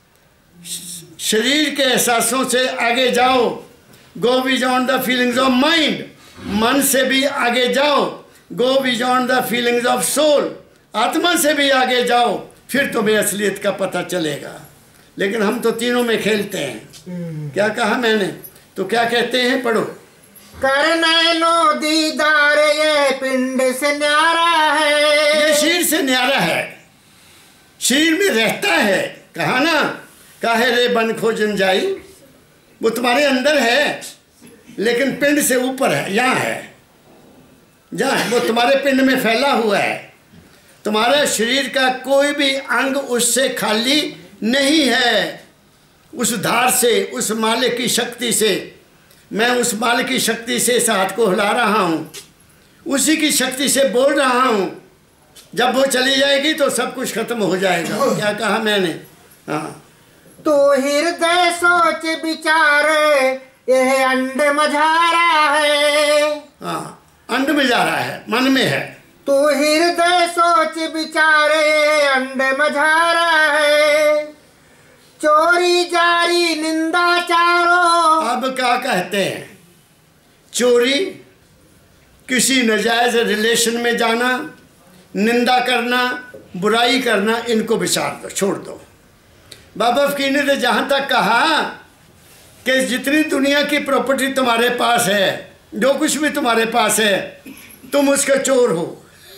शरीर के एहसासों से आगे जाओ। Go beyond the feelings of mind. मन से भी आगे जाओ। Go beyond the feelings of soul. आत्मा से भी आगे जाओ, फिर तुम्हें असलियत का पता चलेगा। लेकिन हम तो तीनों में खेलते हैं। क्या कहा मैंने? तो क्या कहते हैं, पढ़ो। करनैनो दीदार ये पिंड से न्यारा है। ये शरीर से न्यारा है, शरीर में रहता है। कहा ना, काहे रे बन खोजन जाई। वो तुम्हारे अंदर है लेकिन पिंड से ऊपर है, यहाँ है, जहाँ वो तुम्हारे पिंड में फैला हुआ है। तुम्हारे शरीर का कोई भी अंग उससे खाली नहीं है। उस धार से, उस मालिक की शक्ति से, मैं उस मालिक की शक्ति से इस हाथ को हिला रहा हूँ, उसी की शक्ति से बोल रहा हूँ। जब वो चली जाएगी तो सब कुछ खत्म हो जाएगा। क्या कहा मैंने? हाँ, तो हृदय सोच विचार यह अंड मझारा है। हाँ, अंड में जा रहा है, मन में है। तो हृदय सोच विचार यह अंड मझारा है। चोरी जारी निंदा चारो। अब क्या कहते हैं? चोरी, किसी नाजायज रिलेशन में जाना, निंदा करना, बुराई करना, इनको विचार दो, छोड़ दो। बाबा फकीर ने तो जहाँ तक कहा कि जितनी दुनिया की प्रॉपर्टी तुम्हारे पास है, जो कुछ भी तुम्हारे पास है, तुम उसका चोर हो।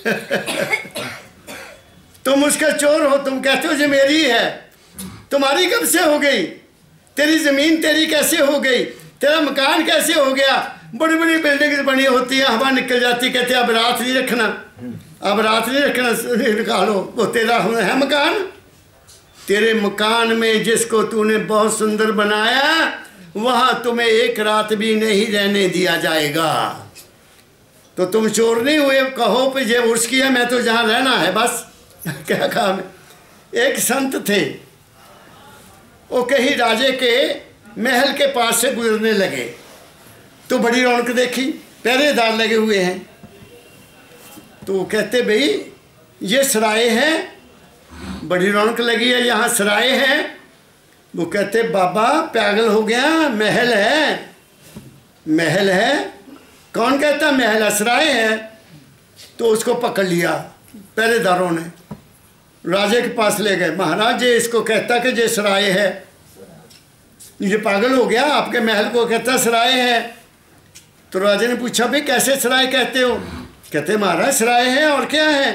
तुम उसका चोर हो। तुम कहते हो जो मेरी है। तुम्हारी कब से हो गई? तेरी ज़मीन तेरी कैसे हो गई? तेरा मकान कैसे हो गया? बड़ी बड़ी बिल्डिंग बनी होती है, हवा निकल जाती, कहते अब रात नहीं रखना, अब रात नहीं रखना, निकालो। वो तेरा है मकान। तेरे मकान में जिसको तूने बहुत सुंदर बनाया, वहाँ तुम्हें एक रात भी नहीं रहने दिया जाएगा। तो तुम चोर नहीं हुए। कहो पे ये उर्स किया, मैं तो जहाँ रहना है बस। क्या कहा मैं? एक संत थे, वो कहीं राजे के महल के पास से गुजरने लगे तो बड़ी रौनक देखी, पहरेदार लगे हुए हैं। तो वो कहते, भाई ये सराय है, बड़ी रौनक लगी है, यहाँ सराय है। वो कहते, बाबा पागल हो गया, महल है, महल है। कौन कहता महल है? सराय है। तो उसको पकड़ लिया पहरेदारों ने, राजे के पास ले गए। महाराज ये इसको कहता कि ये सराय है, ये पागल हो गया, आपके महल को कहता सराय है। तो राजे ने पूछा, भाई कैसे सराय कहते हो? कहते, महाराज सराय है और क्या है,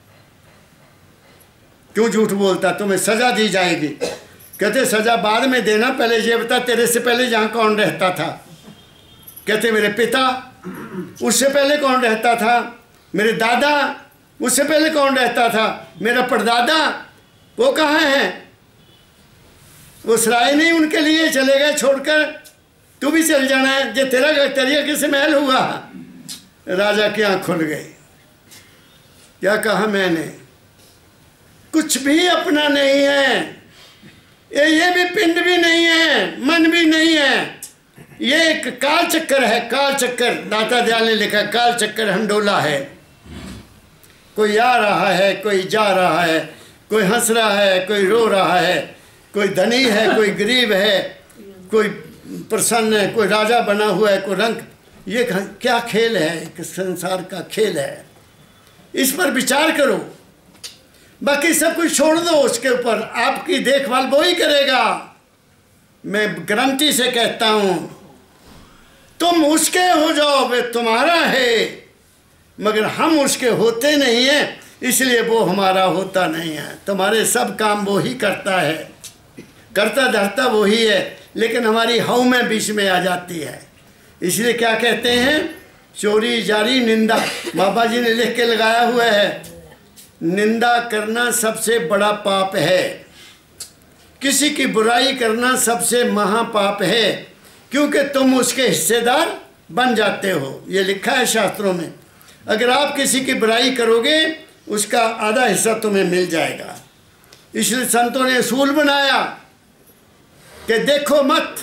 क्यों झूठ बोलता, तुम्हें सजा दी जाएगी। कहते, सजा बाद में देना, पहले ये बता तेरे से पहले यहाँ कौन रहता था? कहते, मेरे पिता। उससे पहले कौन रहता था? मेरे दादा। उससे पहले कौन रहता था? मेरा परदादा। वो कहाँ हैं? वो सराय नहीं उनके लिए, चले गए छोड़कर। तू भी चल जाना है, जो तेरा तेरिया किसे महल हुआ। राजा की आँख खुल गई। क्या कहा मैंने? कुछ भी अपना नहीं है। ये भी पिंड भी नहीं है, मन भी नहीं है। ये एक काल चक्कर है, काल चक्कर। दाता दयाल ने लिखा, काल चक्कर हंडोला है। कोई आ रहा है, कोई जा रहा है, कोई हंस रहा है, कोई रो रहा है, कोई धनी है, कोई गरीब है, कोई प्रसन्न है, कोई राजा बना हुआ है, कोई रंग। ये क्या खेल है? एक संसार का खेल है। इस पर विचार करो, बाकी सब कुछ छोड़ दो उसके ऊपर। आपकी देखभाल वो ही करेगा। मैं गारंटी से कहता हूँ, तुम उसके हो जाओ, वे तुम्हारा है। मगर हम उसके होते नहीं हैं, इसलिए वो हमारा होता नहीं है। तुम्हारे सब काम वो ही करता है, करता धरता वो ही है, लेकिन हमारी हव में बीच में आ जाती है। इसलिए क्या कहते हैं, चोरी जारी निंदा, बाबा जी ने लिख के लगाया हुआ है, निंदा करना सबसे बड़ा पाप है, किसी की बुराई करना सबसे महापाप है, क्योंकि तुम उसके हिस्सेदार बन जाते हो। ये लिखा है शास्त्रों में, अगर आप किसी की बुराई करोगे उसका आधा हिस्सा तुम्हें मिल जाएगा। इसलिए संतों ने असूल बनाया कि देखो मत,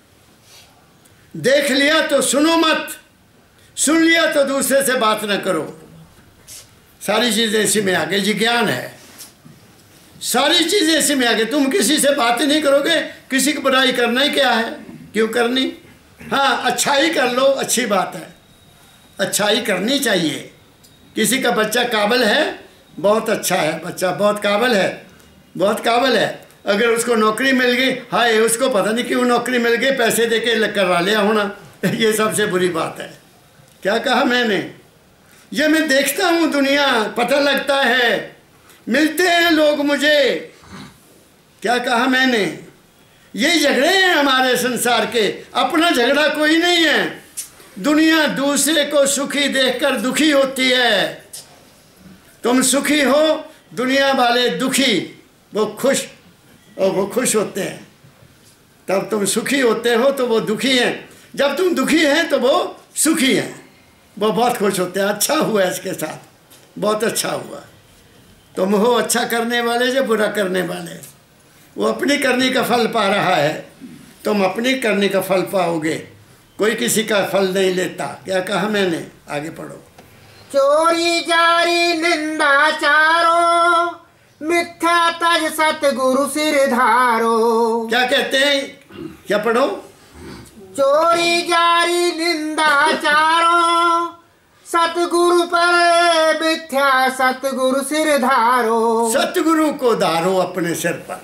देख लिया तो सुनो मत, सुन लिया तो दूसरे से बात न करो। सारी चीज़ें इसी में आ गई जी, ज्ञान है, सारी चीज़ें इसी में आ गई। तुम किसी से बात ही नहीं करोगे, किसी की बुराई करना ही क्या है, क्यों करनी। हाँ, अच्छाई कर लो, अच्छी बात है, अच्छाई करनी चाहिए। किसी का बच्चा काबिल है, बहुत अच्छा है, बच्चा बहुत काबिल है, बहुत काबिल है, अगर उसको नौकरी मिल गई, हाय उसको पता नहीं क्यों नौकरी मिल गई, पैसे दे के करवा लिया होना, ये सबसे बुरी बात है। क्या कहा मैंने, ये मैं देखता हूँ दुनिया, पता लगता है, मिलते हैं लोग मुझे। क्या कहा मैंने, यही झगड़े हैं हमारे संसार के, अपना झगड़ा कोई नहीं है। दुनिया दूसरे को सुखी देखकर दुखी होती है। तुम सुखी हो, दुनिया वाले दुखी, वो खुश, और वो खुश होते हैं। तब तुम सुखी होते हो तो वो दुखी हैं, जब तुम दुखी हैं तो वो सुखी हैं, वो बहुत खुश होते हैं। अच्छा हुआ इसके साथ, बहुत अच्छा हुआ। तुम हो अच्छा करने वाले जो बुरा करने वाले, वो अपनी करने का फल पा रहा है, तुम अपनी करने का फल पाओगे, कोई किसी का फल नहीं लेता। क्या कहा मैंने, आगे पढ़ो। चोरी जारी निंदा चारो, मिथ्या तज सतगुरु सिर धारो। क्या कहते हैं, क्या पढ़ो। चोरी जारी निंदा चारो, सतगुरु पर मिथ्या सतगुरु सिर धारो। सतगुरु को धारो अपने सिर पर।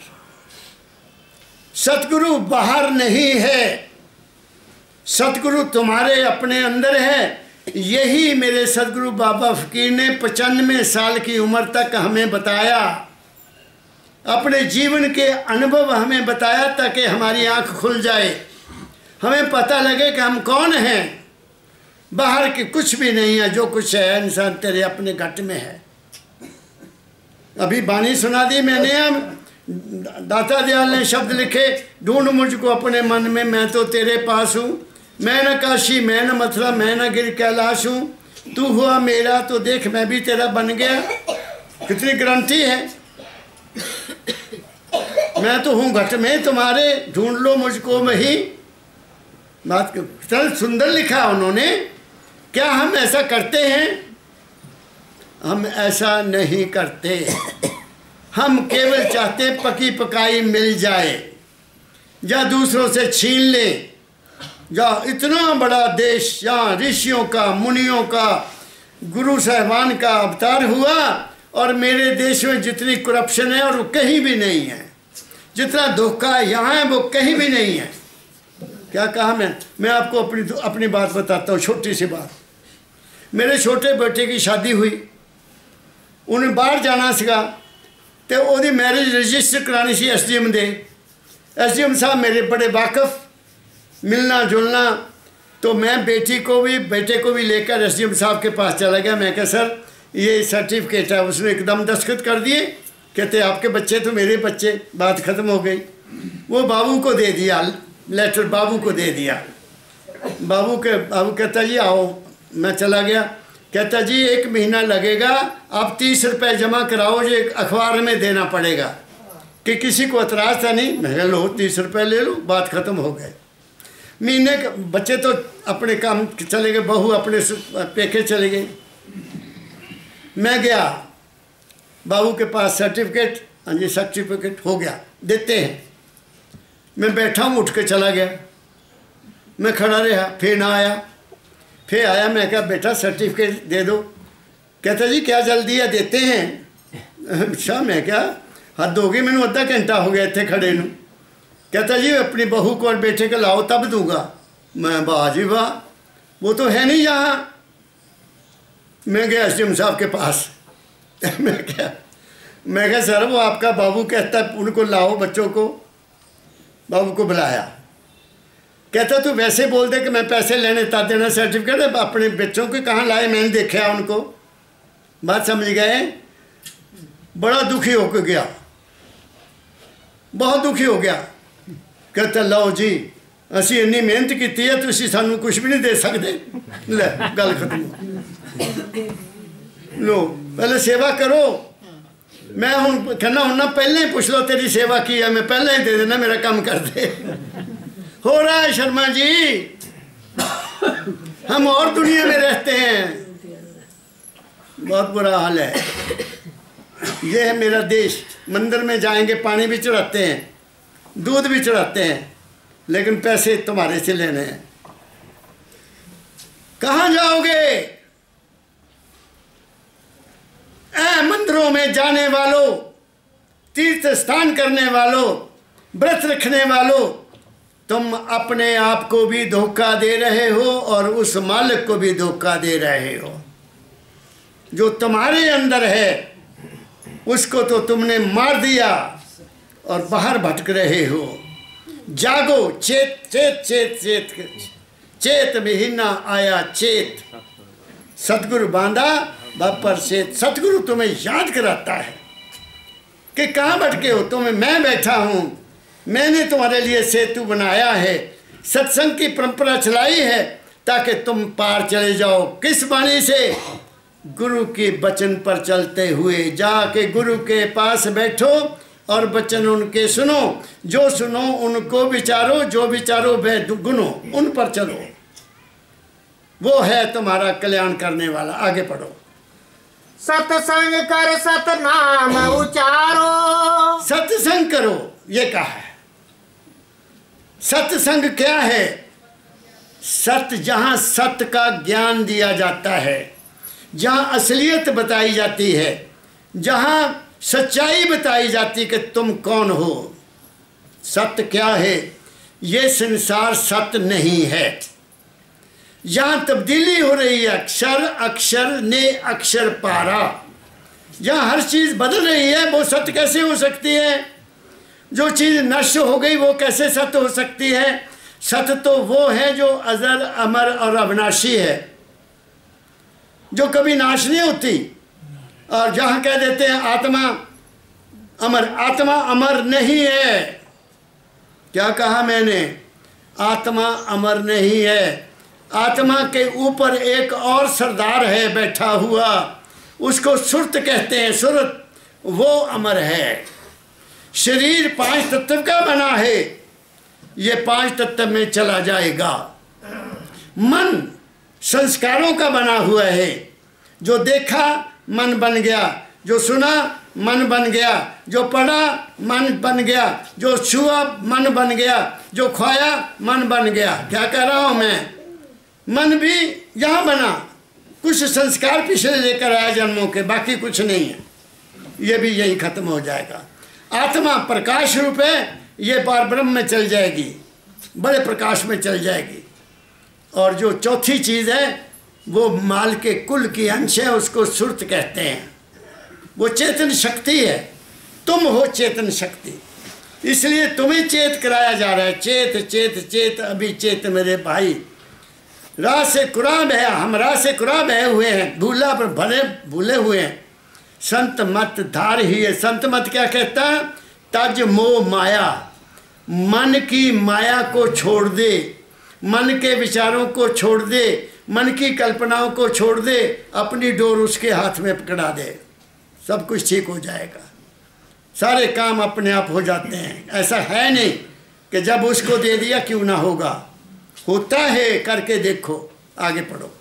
सतगुरु बाहर नहीं है, सतगुरु तुम्हारे अपने अंदर है। यही मेरे सतगुरु बाबा फकीर ने 95 साल की उम्र तक हमें बताया, अपने जीवन के अनुभव हमें बताया, ताकि हमारी आंख खुल जाए, हमें पता लगे कि हम कौन हैं। बाहर के कुछ भी नहीं है, जो कुछ है इंसान तेरे अपने घट में है। अभी बानी सुना दी मैंने, अब दाता दयाल ने शब्द लिखे, ढूंढ मुझको अपने मन में, मैं तो तेरे पास हूँ। मैं न काशी, मैं न मथुरा, मैं न गिर कैलाश हूँ, तू हुआ मेरा तो देख मैं भी तेरा बन गया। कितनी गारंटी है, मैं तो हूँ घट में तुम्हारे, ढूंढ लो मुझको वही। बात कितना सुंदर लिखा उन्होंने। क्या हम ऐसा करते हैं, हम ऐसा नहीं करते। हम केवल चाहते पकी पकाई मिल जाए, या दूसरों से छीन ले। या इतना बड़ा देश, यहाँ ऋषियों का, मुनियों का, गुरु साहिबान का अवतार हुआ, और मेरे देश में जितनी करप्शन है और वो कहीं भी नहीं है, जितना धोखा यहाँ है वो कहीं भी नहीं है। क्या कहा मैं आपको अपनी बात बताता हूँ, छोटी सी बात। मेरे छोटे बेटे की शादी हुई, उन्हें बाहर जाना सीगा, तो वो मैरिज रजिस्टर करानी सी SDM दे। SDM साहब मेरे बड़े वाकफ, मिलना जुलना। तो मैं बेटे को भी लेकर SDM साहब के पास चला गया। मैं कहा सर ये सर्टिफिकेट है। उसने एकदम दस्तखत कर दिए, कहते आपके बच्चे तो मेरे बच्चे, बात ख़त्म हो गई। वो बाबू को दे दिया लेटर, बाबू को दे दिया। बाबू कहता जी आओ, मैं चला गया। कहता जी 1 महीना लगेगा, आप 30 रुपये जमा कराओ, जो अखबार में देना पड़ेगा। कि किसी को एतराज़ था नहीं। मैं लो 30 रुपये ले लो, बात ख़त्म हो गए। महीने के बच्चे तो अपने काम चले गए, बहू अपने पेके चले गई। मैं गया बाबू के पास, सर्टिफिकेट, हाँ जी सर्टिफिकेट हो गया, देते हैं। मैं बैठा हूँ, उठ के चला गया। मैं खड़ा रहा, फिर ना आया, फिर आया। मैं कहा बेटा सर्टिफिकेट दे दो। कहता जी क्या जल्दी है, देते हैं। अच्छा, मैं क्या हद हो गई, मैंने अद्धा घंटा हो गया इतने खड़े नू। कहता जी अपनी बहू को और बेटे को लाओ तब दूंगा। मैं वाह जी वाह, वो तो है नहीं यहाँ। मैं गया SDM साहब के पास। मैं क्या सर वो आपका बाबू कहता है उनको लाओ, बच्चों को। बाबू को बुलाया, कहता तू वैसे बोल दे कि मैं पैसे लेने ता देना सर्टिफिकेट, अपने बच्चों के कहाँ लाए, मैंने देखा उनको। बात समझ गए? बड़ा दुखी होकर गया, बहुत दुखी हो गया। कहता लो जी असी इन्नी मेहनत की है, तुसी सानू कुछ भी नहीं दे सकते। ले गल खत्म। लो पहले सेवा करो। मैं हूँ कहना हूँ ना, पहले ही पूछ लो तेरी सेवा की है, मैं पहले ही दे देना, मेरा काम कर दे। हो रहा है शर्मा जी, हम और दुनिया में रहते हैं, बहुत बुरा हाल है। ये है मेरा देश। मंदिर में जाएंगे, पानी भी चढ़ाते हैं, दूध भी चढ़ाते हैं, लेकिन पैसे तुम्हारे से लेने हैं। कहाँ जाओगे? ऐ मंदिरों में जाने वालों, तीर्थ स्थान करने वालों, व्रत रखने वालों, तुम अपने आप को भी धोखा दे रहे हो और उस मालिक को भी धोखा दे रहे हो। जो तुम्हारे अंदर है उसको तो तुमने मार दिया और बाहर भटक रहे हो। जागो, चेत चेत चेत चेत चेत विहीना आया चेत, सतगुरु बांधा बापर चेत। सतगुरु तुम्हें याद कराता है कि कहाँ भटके हो। तुम्हें मैं बैठा हूँ, मैंने तुम्हारे लिए सेतु बनाया है, सत्संग की परंपरा चलाई है ताकि तुम पार चले जाओ। किस बाणी से? गुरु के वचन पर चलते हुए। जाके गुरु के पास बैठो और वचन उनके सुनो, जो सुनो उनको विचारो, जो विचारो वे गुनो, उन पर चलो। वो है तुम्हारा कल्याण करने वाला। आगे पढ़ो। सत्संग कर सतनाम उचारो। सत्संग करो, ये कहा है। सत्संग क्या है? सत्य, जहाँ सत्य का ज्ञान दिया जाता है, जहाँ असलियत बताई जाती है, जहाँ सच्चाई बताई जाती कि तुम कौन हो। सत्य क्या है? ये संसार सत्य नहीं है। यहाँ तब्दीली हो रही है, अक्षर अक्षर ने अक्षर पारा। जहाँ हर चीज़ बदल रही है, वो सत्य कैसे हो सकती है? जो चीज़ नष्ट हो गई वो कैसे सत्य हो सकती है? सत्य तो वो है जो अजर अमर और अविनाशी है, जो कभी नाश नहीं होती। और जहाँ कह देते हैं आत्मा अमर, आत्मा अमर नहीं है। क्या कहा मैंने? आत्मा अमर नहीं है। आत्मा के ऊपर एक और सरदार है बैठा हुआ, उसको सुरत कहते हैं। सुरत वो अमर है। शरीर 5 तत्व का बना है, ये 5 तत्व में चला जाएगा। मन संस्कारों का बना हुआ है। जो देखा मन बन गया, जो सुना मन बन गया, जो पढ़ा मन बन गया, जो छुआ मन बन गया, जो खाया मन बन गया। क्या कह रहा हूँ मैं? मन भी यहाँ बना, कुछ संस्कार पिछले लेकर आया जन्मों के, बाकी कुछ नहीं है। ये भी यही खत्म हो जाएगा। आत्मा प्रकाश रूप है, ये पार ब्रह्म में चल जाएगी, बड़े प्रकाश में चल जाएगी। और जो चौथी चीज़ है वो माल के कुल की अंश है, उसको सुरत कहते हैं। वो चेतन शक्ति है। तुम हो चेतन शक्ति, इसलिए तुम्हें चेत कराया जा रहा है। चेत चेत चेत अभी चेत मेरे भाई। राह से कुराब है, हम राह से कुराब है हुए हैं, भूला पर भले भूले हुए हैं। संत मत धार ही है। संत मत क्या कहता है? तज मोह माया। मन की माया को छोड़ दे, मन के विचारों को छोड़ दे, मन की कल्पनाओं को छोड़ दे, अपनी डोर उसके हाथ में पकड़ा दे, सब कुछ ठीक हो जाएगा। सारे काम अपने आप हो जाते हैं। ऐसा है नहीं कि जब उसको दे दिया क्यों ना होगा, होता है, करके देखो। आगे पढ़ो।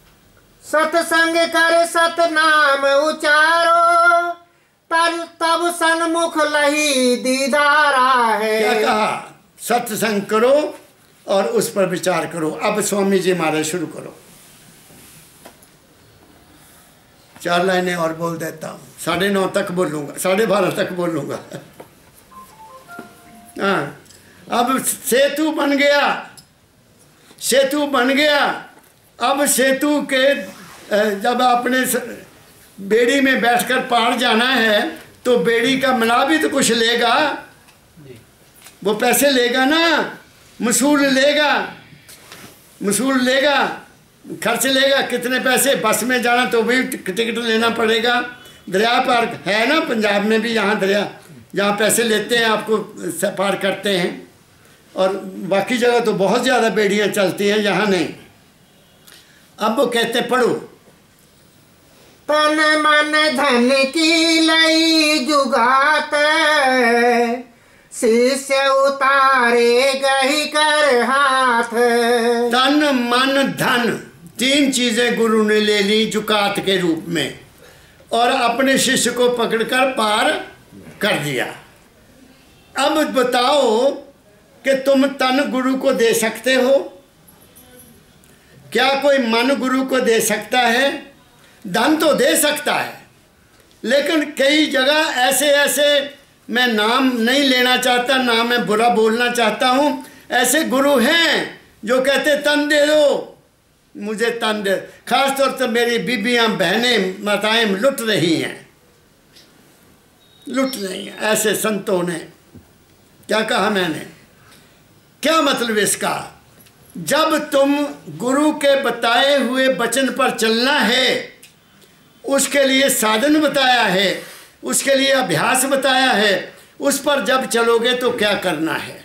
सत्संग कर सतनाम उचारो, तब सन्मुख लही दीदारा है। क्या कहा? सत्संग करो और उस पर विचार करो। अब स्वामी जी महाराज शुरू करो। 4 लाइनें और बोल देता हूँ, 9:30 तक बोलूँगा, 12:30 तक बोलूँगा। हाँ, अब सेतु बन गया, सेतु बन गया। अब सेतु के जब अपने बेड़ी में बैठकर पार जाना है तो बेड़ी का मला भी तो कुछ लेगा, वो पैसे लेगा ना। मसूल लेगा, खर्च लेगा, कितने पैसे, बस में जाना तो भी टिकट लेना पड़ेगा। दरिया पार है ना पंजाब में भी, यहाँ दरिया जहाँ पैसे लेते हैं आपको पार करते हैं, और बाकी जगह तो बहुत ज़्यादा बेड़ियाँ चलती हैं, यहाँ नहीं। अब वो कहते पढ़ो, तन मन धन की लई जुगात, शिष्य उतारे गही कर हाथ। तन मन धन तीन चीजें गुरु ने ले ली जुकात के रूप में, और अपने शिष्य को पकड़कर पार कर दिया। अब बताओ कि तुम तन गुरु को दे सकते हो? क्या कोई मन गुरु को दे सकता है? धन तो दे सकता है, लेकिन कई जगह ऐसे मैं नाम नहीं लेना चाहता, ना मैं बुरा बोलना चाहता हूँ, ऐसे गुरु हैं जो कहते तन दे दो, मुझे तन दे। खास तौर पर मेरी बीबियाँ बहनें माताएं लुट रही हैं ऐसे संतों ने। क्या कहा मैंने? क्या मतलब इसका? जब तुम गुरु के बताए हुए वचन पर चलना है, उसके लिए साधन बताया है, उसके लिए अभ्यास बताया है, उस पर जब चलोगे तो क्या करना है?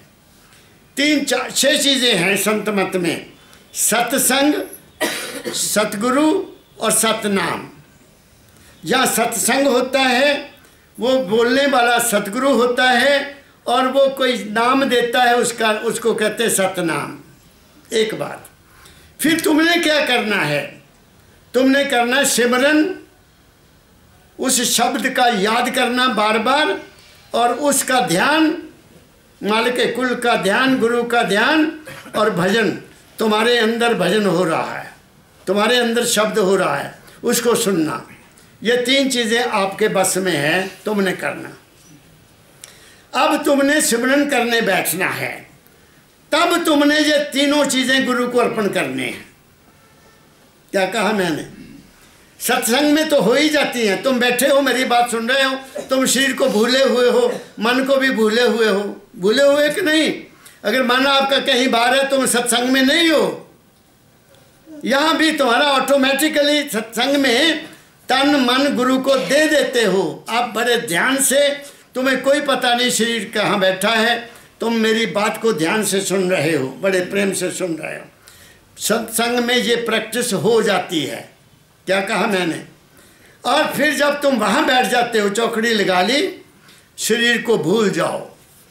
6 चीज़ें हैं संत मत में: सत्संग, सतगुरु और सतनाम। जहाँ सत्संग होता है वो बोलने वाला सतगुरु होता है, और वो कोई नाम देता है उसको कहते हैं सतनाम। एक बात। फिर तुमने क्या करना है? तुमने करना सिमरन, उस शब्द का याद करना बार बार, और उसका ध्यान, मालिक कुल का ध्यान, गुरु का ध्यान, और भजन। तुम्हारे अंदर भजन हो रहा है, तुम्हारे अंदर शब्द हो रहा है, उसको सुनना। ये 3 चीज़ें आपके बस में है, तुमने करना। अब तुमने सिमरन करने बैठना है, तब तुमने ये 3 चीज़ें गुरु को अर्पण करने हैं। क्या कहा मैंने? सत्संग में तो हो ही जाती हैं। तुम बैठे हो, मेरी बात सुन रहे हो, तुम शरीर को भूले हुए हो, मन को भी भूले हुए हो। भूले हुए कि नहीं? अगर मन आपका कहीं बाहर है, तुम सत्संग में नहीं हो। यहाँ भी तुम्हारा ऑटोमेटिकली सत्संग में तन मन गुरु को दे देते हो। आप बड़े ध्यान से, तुम्हें कोई पता नहीं शरीर कहाँ बैठा है, तुम मेरी बात को ध्यान से सुन रहे हो, बड़े प्रेम से सुन रहे हो। सत्संग में ये प्रैक्टिस हो जाती है। क्या कहा मैंने? और फिर जब तुम वहाँ बैठ जाते हो, चौकड़ी लगा ली, शरीर को भूल जाओ,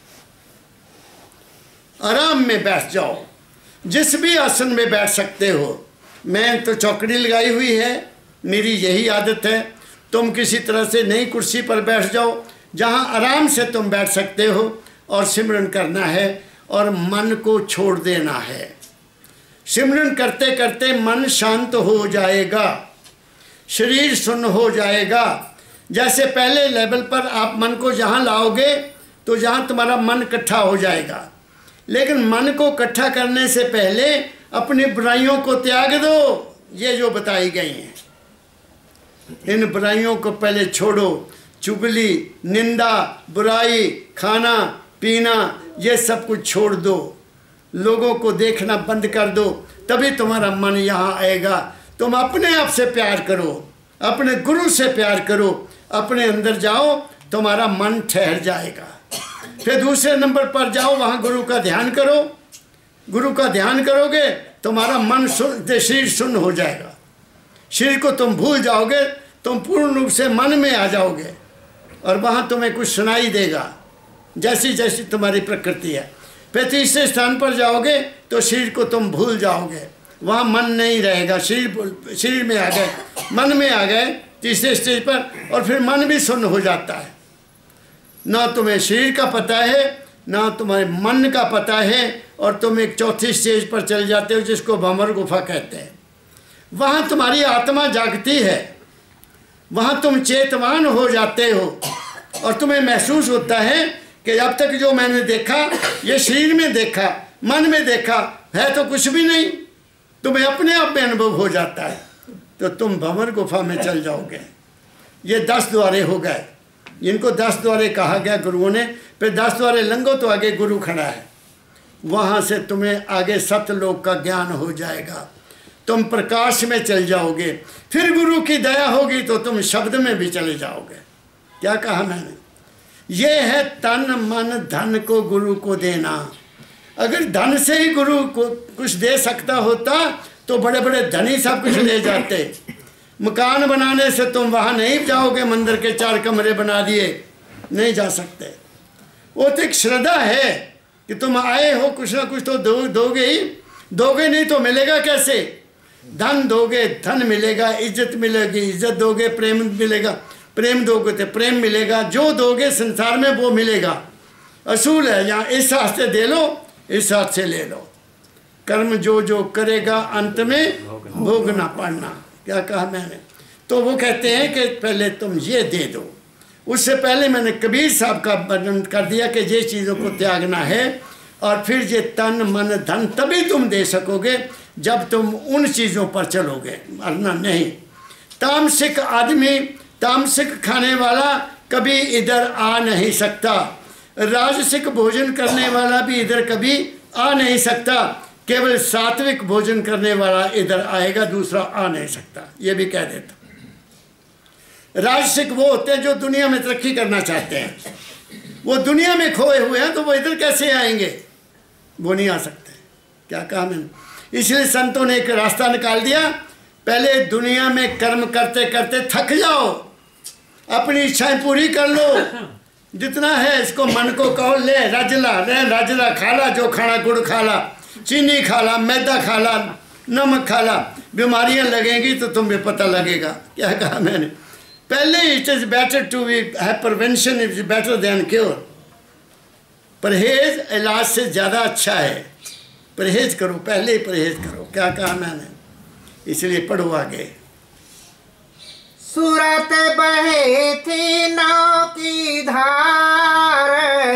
आराम में बैठ जाओ। जिस भी आसन में बैठ सकते हो। मैं तो चौकड़ी लगाई हुई है, मेरी यही आदत है। तुम किसी तरह से नई कुर्सी पर बैठ जाओ जहाँ आराम से तुम बैठ सकते हो, और सिमरन करना है और मन को छोड़ देना है। सिमरन करते करते मन शांत हो जाएगा, शरीर सुन्न हो जाएगा। जैसे पहले लेवल पर आप मन को जहाँ लाओगे तो जहाँ तुम्हारा मन इकट्ठा हो जाएगा, लेकिन मन को इकट्ठा करने से पहले अपनी बुराइयों को त्याग दो। ये जो बताई गई हैं, इन बुराइयों को पहले छोड़ो। चुगली, निंदा, बुराई, खाना पीना, ये सब कुछ छोड़ दो। लोगों को देखना बंद कर दो, तभी तुम्हारा मन यहाँ आएगा। तुम अपने आप से प्यार करो, अपने गुरु से प्यार करो, अपने अंदर जाओ, तुम्हारा मन ठहर जाएगा। फिर दूसरे नंबर पर जाओ, वहाँ गुरु का ध्यान करो। गुरु का ध्यान करोगे, तुम्हारा मन शरीर शून्य हो जाएगा। शरीर को तुम भूल जाओगे, तुम पूर्ण रूप से मन में आ जाओगे, और वहाँ तुम्हें कुछ सुनाई देगा जैसी जैसी तुम्हारी प्रकृति है। फिर तीसरे स्थान पर जाओगे तो शरीर को तुम भूल जाओगे, वहाँ मन नहीं रहेगा। शरीर में आ गए, मन में आ गए तीसरे स्टेज पर, और फिर मन भी शून्य हो जाता है। ना तुम्हें शरीर का पता है, ना तुम्हारे मन का पता है, और तुम एक चौथी स्टेज पर चले जाते हो जिसको भंवर गुफा कहते हैं। वहाँ तुम्हारी आत्मा जागती है, वहाँ तुम चेतवान हो जाते हो, और तुम्हें महसूस होता है कि अब तक जो मैंने देखा, ये शरीर में देखा, मन में देखा, है तो कुछ भी नहीं। तुम्हें अपने आप में अनुभव हो जाता है, तो तुम भंवर गुफा में चल जाओगे। ये 10 द्वारे हो गए, जिनको 10 द्वारे कहा गया गुरुओं ने। फिर 10 द्वारे लंघो तो आगे गुरु खड़ा है। वहाँ से तुम्हें आगे सतलोक का ज्ञान हो जाएगा, तुम प्रकाश में चल जाओगे। फिर गुरु की दया होगी तो तुम शब्द में भी चले जाओगे। क्या कहा मैंने? ये है तन मन धन को गुरु को देना। अगर धन से ही गुरु को कुछ दे सकता होता तो बड़े बड़े धनी सब कुछ ले जाते। मकान बनाने से तुम वहाँ नहीं जाओगे, मंदिर के 4 कमरे बना दिए, नहीं जा सकते। वो तो एक श्रद्धा है कि तुम आए हो, कुछ ना कुछ तो दोगे ही, दोगे नहीं तो मिलेगा कैसे? धन दोगे धन मिलेगा, इज्जत मिलेगी इज्जत दोगे, प्रेम मिलेगा प्रेम दोगे तो प्रेम मिलेगा, जो दोगे संसार में वो मिलेगा। असूल है यहाँ, इस हाथ से दे लो इस हाथ से ले लो। कर्म जो जो करेगा अंत में भोगना पड़ना। क्या कहा मैंने? तो वो कहते हैं कि पहले तुम ये दे दो। उससे पहले मैंने कबीर साहब का वर्णन कर दिया कि ये चीज़ों को त्यागना है, और फिर ये तन मन धन तभी तुम दे सकोगे जब तुम उन चीज़ों पर चलोगे, वरना नहीं। तामसिक आदमी, तामसिक खाने वाला कभी इधर आ नहीं सकता। राजसिक भोजन करने वाला भी इधर कभी आ नहीं सकता। केवल सात्विक भोजन करने वाला इधर आएगा, दूसरा आ नहीं सकता। ये भी कह देता। राजसिक वो होते हैं जो दुनिया में तरक्की करना चाहते हैं, वो दुनिया में खोए हुए हैं, तो वो इधर कैसे आएंगे? वो नहीं आ सकते। क्या कहा मैंने? इसलिए संतों ने एक रास्ता निकाल दिया, पहले दुनिया में कर्म करते करते थक जाओ, अपनी इच्छाएं पूरी कर लो। जितना है इसको मन को कहो, ले रजला रे रजला, खाला जो खाना, गुड़ खाला, चीनी खाला, मैदा खाला, नमक खाला। बीमारियां लगेंगी तो तुम्हें पता लगेगा। क्या कहा मैंने? पहले it is better to be है prevention is better than cure. परहेज इलाज से ज़्यादा अच्छा है। परहेज करो, पहले ही परहेज करो। क्या कहा मैंने? इसलिए पढ़ो आगे। सूरत बहे थी नाव की धार,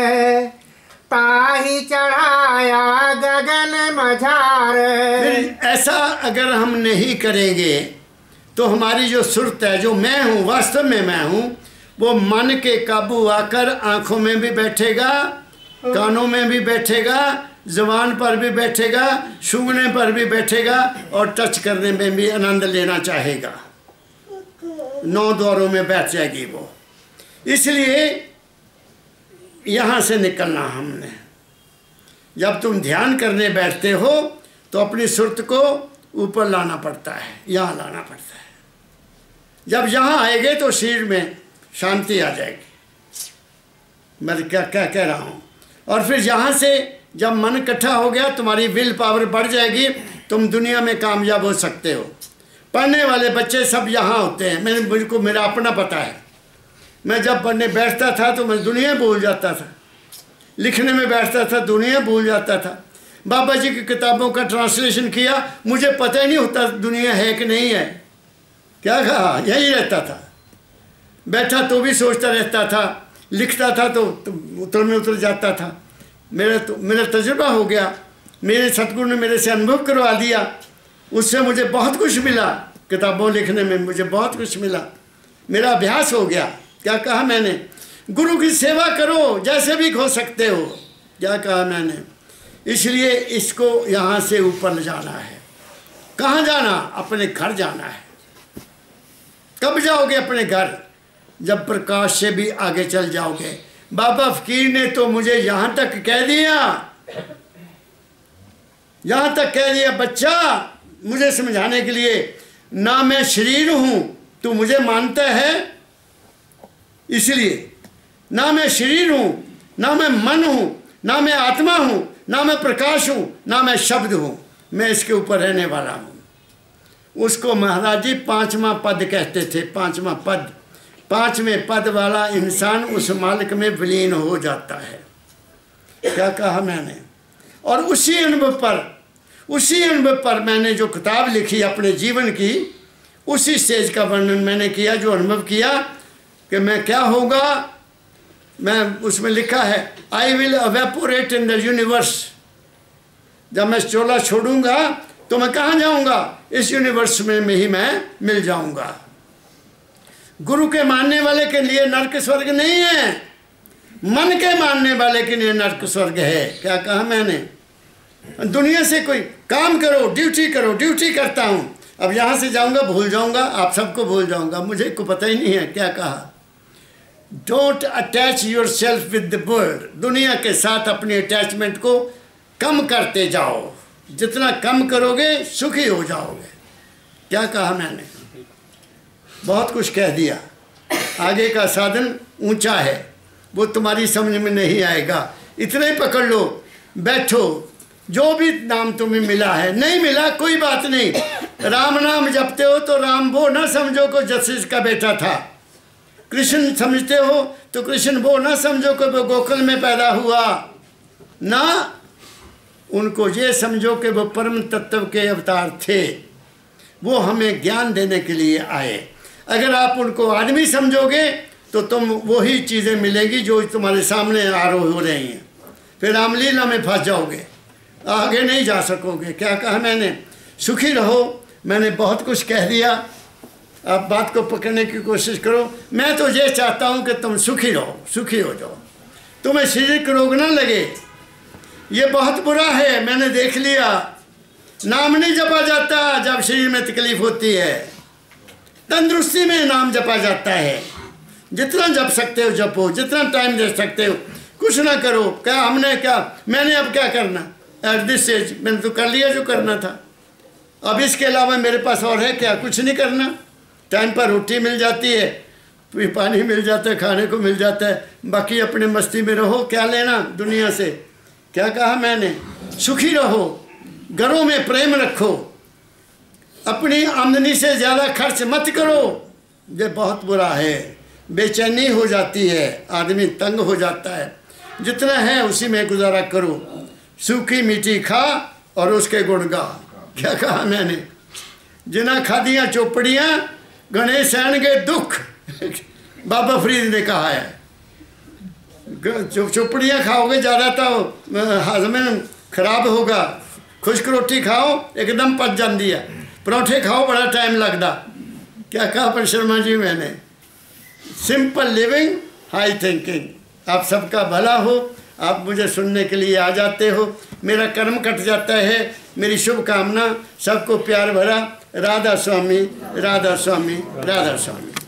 ताही चढ़ाया गगन मझार। फिर ऐसा अगर हम नहीं करेंगे तो हमारी जो सुरत है, जो मैं हूँ, वास्तव में मैं हूँ, वो मन के काबू आकर आँखों में भी बैठेगा, कानों में भी बैठेगा, ज़ुबान पर भी बैठेगा, सूंघने पर भी बैठेगा, और टच करने में भी आनंद लेना चाहेगा। 9 द्वारों में बैठ जाएगी वो। इसलिए यहाँ से निकलना हमने। जब तुम ध्यान करने बैठते हो तो अपनी सुरत को ऊपर लाना पड़ता है, यहाँ लाना पड़ता है। जब यहाँ आएंगे तो शरीर में शांति आ जाएगी। मैं क्या क्या कह रहा हूँ। और फिर यहाँ से जब मन इकट्ठा हो गया, तुम्हारी विल पावर बढ़ जाएगी, तुम दुनिया में कामयाब हो सकते हो। पढ़ने वाले बच्चे सब यहाँ होते हैं। मुझको मेरा अपना पता है। मैं जब पढ़ने बैठता था तो मैं दुनिया भूल जाता था, लिखने में बैठता था दुनिया भूल जाता था। बाबा जी की किताबों का ट्रांसलेशन किया, मुझे पता ही नहीं होता दुनिया है कि नहीं है। क्या कहा? यही रहता था, बैठा तो भी सोचता रहता था, लिखता था तो उतर में उतर जाता था। मेरा तजुर्बा हो गया, मेरे सतगुरु ने मेरे से अनुभव करवा दिया, उससे मुझे बहुत कुछ मिला। किताबों लिखने में मुझे बहुत कुछ मिला, मेरा अभ्यास हो गया। क्या कहा मैंने? गुरु की सेवा करो जैसे भी हो सकते हो। क्या कहा मैंने? इसलिए इसको यहाँ से ऊपर ले जाना है। कहाँ जाना? अपने घर जाना है। कब जाओगे अपने घर? जब प्रकाश से भी आगे चल जाओगे। बाबा फकीर ने तो मुझे यहाँ तक कह दिया, यहाँ तक कह दिया, बच्चा, मुझे समझाने के लिए, ना मैं शरीर हूँ, तू मुझे मानता है, इसलिए ना मैं शरीर हूँ, ना मैं मन हूँ, ना मैं आत्मा हूँ, ना मैं प्रकाश हूँ, ना मैं शब्द हूँ, मैं इसके ऊपर रहने वाला हूँ। उसको महाराज जी 5वां पद कहते थे। 5वां पद, 5वें पद वाला इंसान उस मालिक में विलीन हो जाता है। क्या कहा मैंने? और उसी अनुभव पर मैंने जो किताब लिखी अपने जीवन की, उसी स्टेज का वर्णन मैंने किया, जो अनुभव किया कि मैं क्या होगा। मैं उसमें लिखा है, I will evaporate in the universe. जब मैं चोला छोड़ूंगा तो मैं कहाँ जाऊंगा? इस यूनिवर्स में ही मैं मिल जाऊंगा। गुरु के मानने वाले के लिए नरक स्वर्ग नहीं है, मन के मानने वाले के लिए नरक स्वर्ग है। क्या कहा मैंने? दुनिया से कोई काम करो, ड्यूटी करो, ड्यूटी करता हूँ, अब यहाँ से जाऊँगा भूल जाऊँगा, आप सबको भूल जाऊँगा, मुझे को पता ही नहीं है क्या कहा। Don't attach your self with the world, दुनिया के साथ अपनी अटैचमेंट को कम करते जाओ, जितना कम करोगे सुखी हो जाओगे। क्या कहा मैंने? बहुत कुछ कह दिया। आगे का साधन ऊंचा है, वो तुम्हारी समझ में नहीं आएगा, इतना ही पकड़ लो, बैठो। जो भी नाम तुम्हें मिला है, नहीं मिला कोई बात नहीं, राम नाम जपते हो तो राम वो ना समझो को जस्टिस का बेटा था, कृष्ण समझते हो तो कृष्ण वो ना समझो कि वो गोकुल में पैदा हुआ ना, उनको ये समझो कि वो परम तत्व के अवतार थे, वो हमें ज्ञान देने के लिए आए। अगर आप उनको आदमी समझोगे तो तुम वही चीज़ें मिलेंगी जो तुम्हारे सामने आरोह हो रही हैं, फिर रामलीला में फंस जाओगे, आगे नहीं जा सकोगे। क्या कहा मैंने? सुखी रहो। मैंने बहुत कुछ कह दिया, आप बात को पकड़ने की कोशिश करो। मैं तो ये चाहता हूँ कि तुम सुखी रहो, सुखी हो जाओ, तुम्हें शारीरिक रोग ना लगे। ये बहुत बुरा है, मैंने देख लिया। नाम नहीं जपा जाता जब शरीर में तकलीफ होती है, तंदुरुस्ती में नाम जपा जाता है। जितना जप सकते हो जपो, जितना टाइम दे सकते हो, कुछ ना करो। क्या हमने क्या, मैंने अब क्या करना एट दिस एज, मैंने तो कर लिया जो करना था, अब इसके अलावा मेरे पास और है क्या? कुछ नहीं करना। टाइम पर रोटी मिल जाती है, पानी मिल जाता है, खाने को मिल जाता है, बाकी अपने मस्ती में रहो, क्या लेना दुनिया से। क्या कहा मैंने? सुखी रहो, घरों में प्रेम रखो, अपनी आमदनी से ज़्यादा खर्च मत करो, ये बहुत बुरा है। बेचैनी हो जाती है, आदमी तंग हो जाता है। जितना है उसी में गुजारा करो, सूखी मीठी खा और उसके गुण गा। क्या कहा मैंने? जिना खादियाँ चौपड़ियाँ गणेश सैन के दुख, बाबा फरीद ने कहा है। चौपड़ियाँ खाओगे ज़्यादा तो हाजमे खराब होगा, खुश्क रोटी खाओ एकदम पच जाती है, परोठे खाओ बड़ा टाइम लगता। क्या कहा पर शर्मा जी मैंने? Simple living, high thinking. आप सबका भला हो, आप मुझे सुनने के लिए आ जाते हो, मेरा कर्म कट जाता है। मेरी शुभकामना सबको प्यार भरा। राधा स्वामी, राधा स्वामी, राधा स्वामी।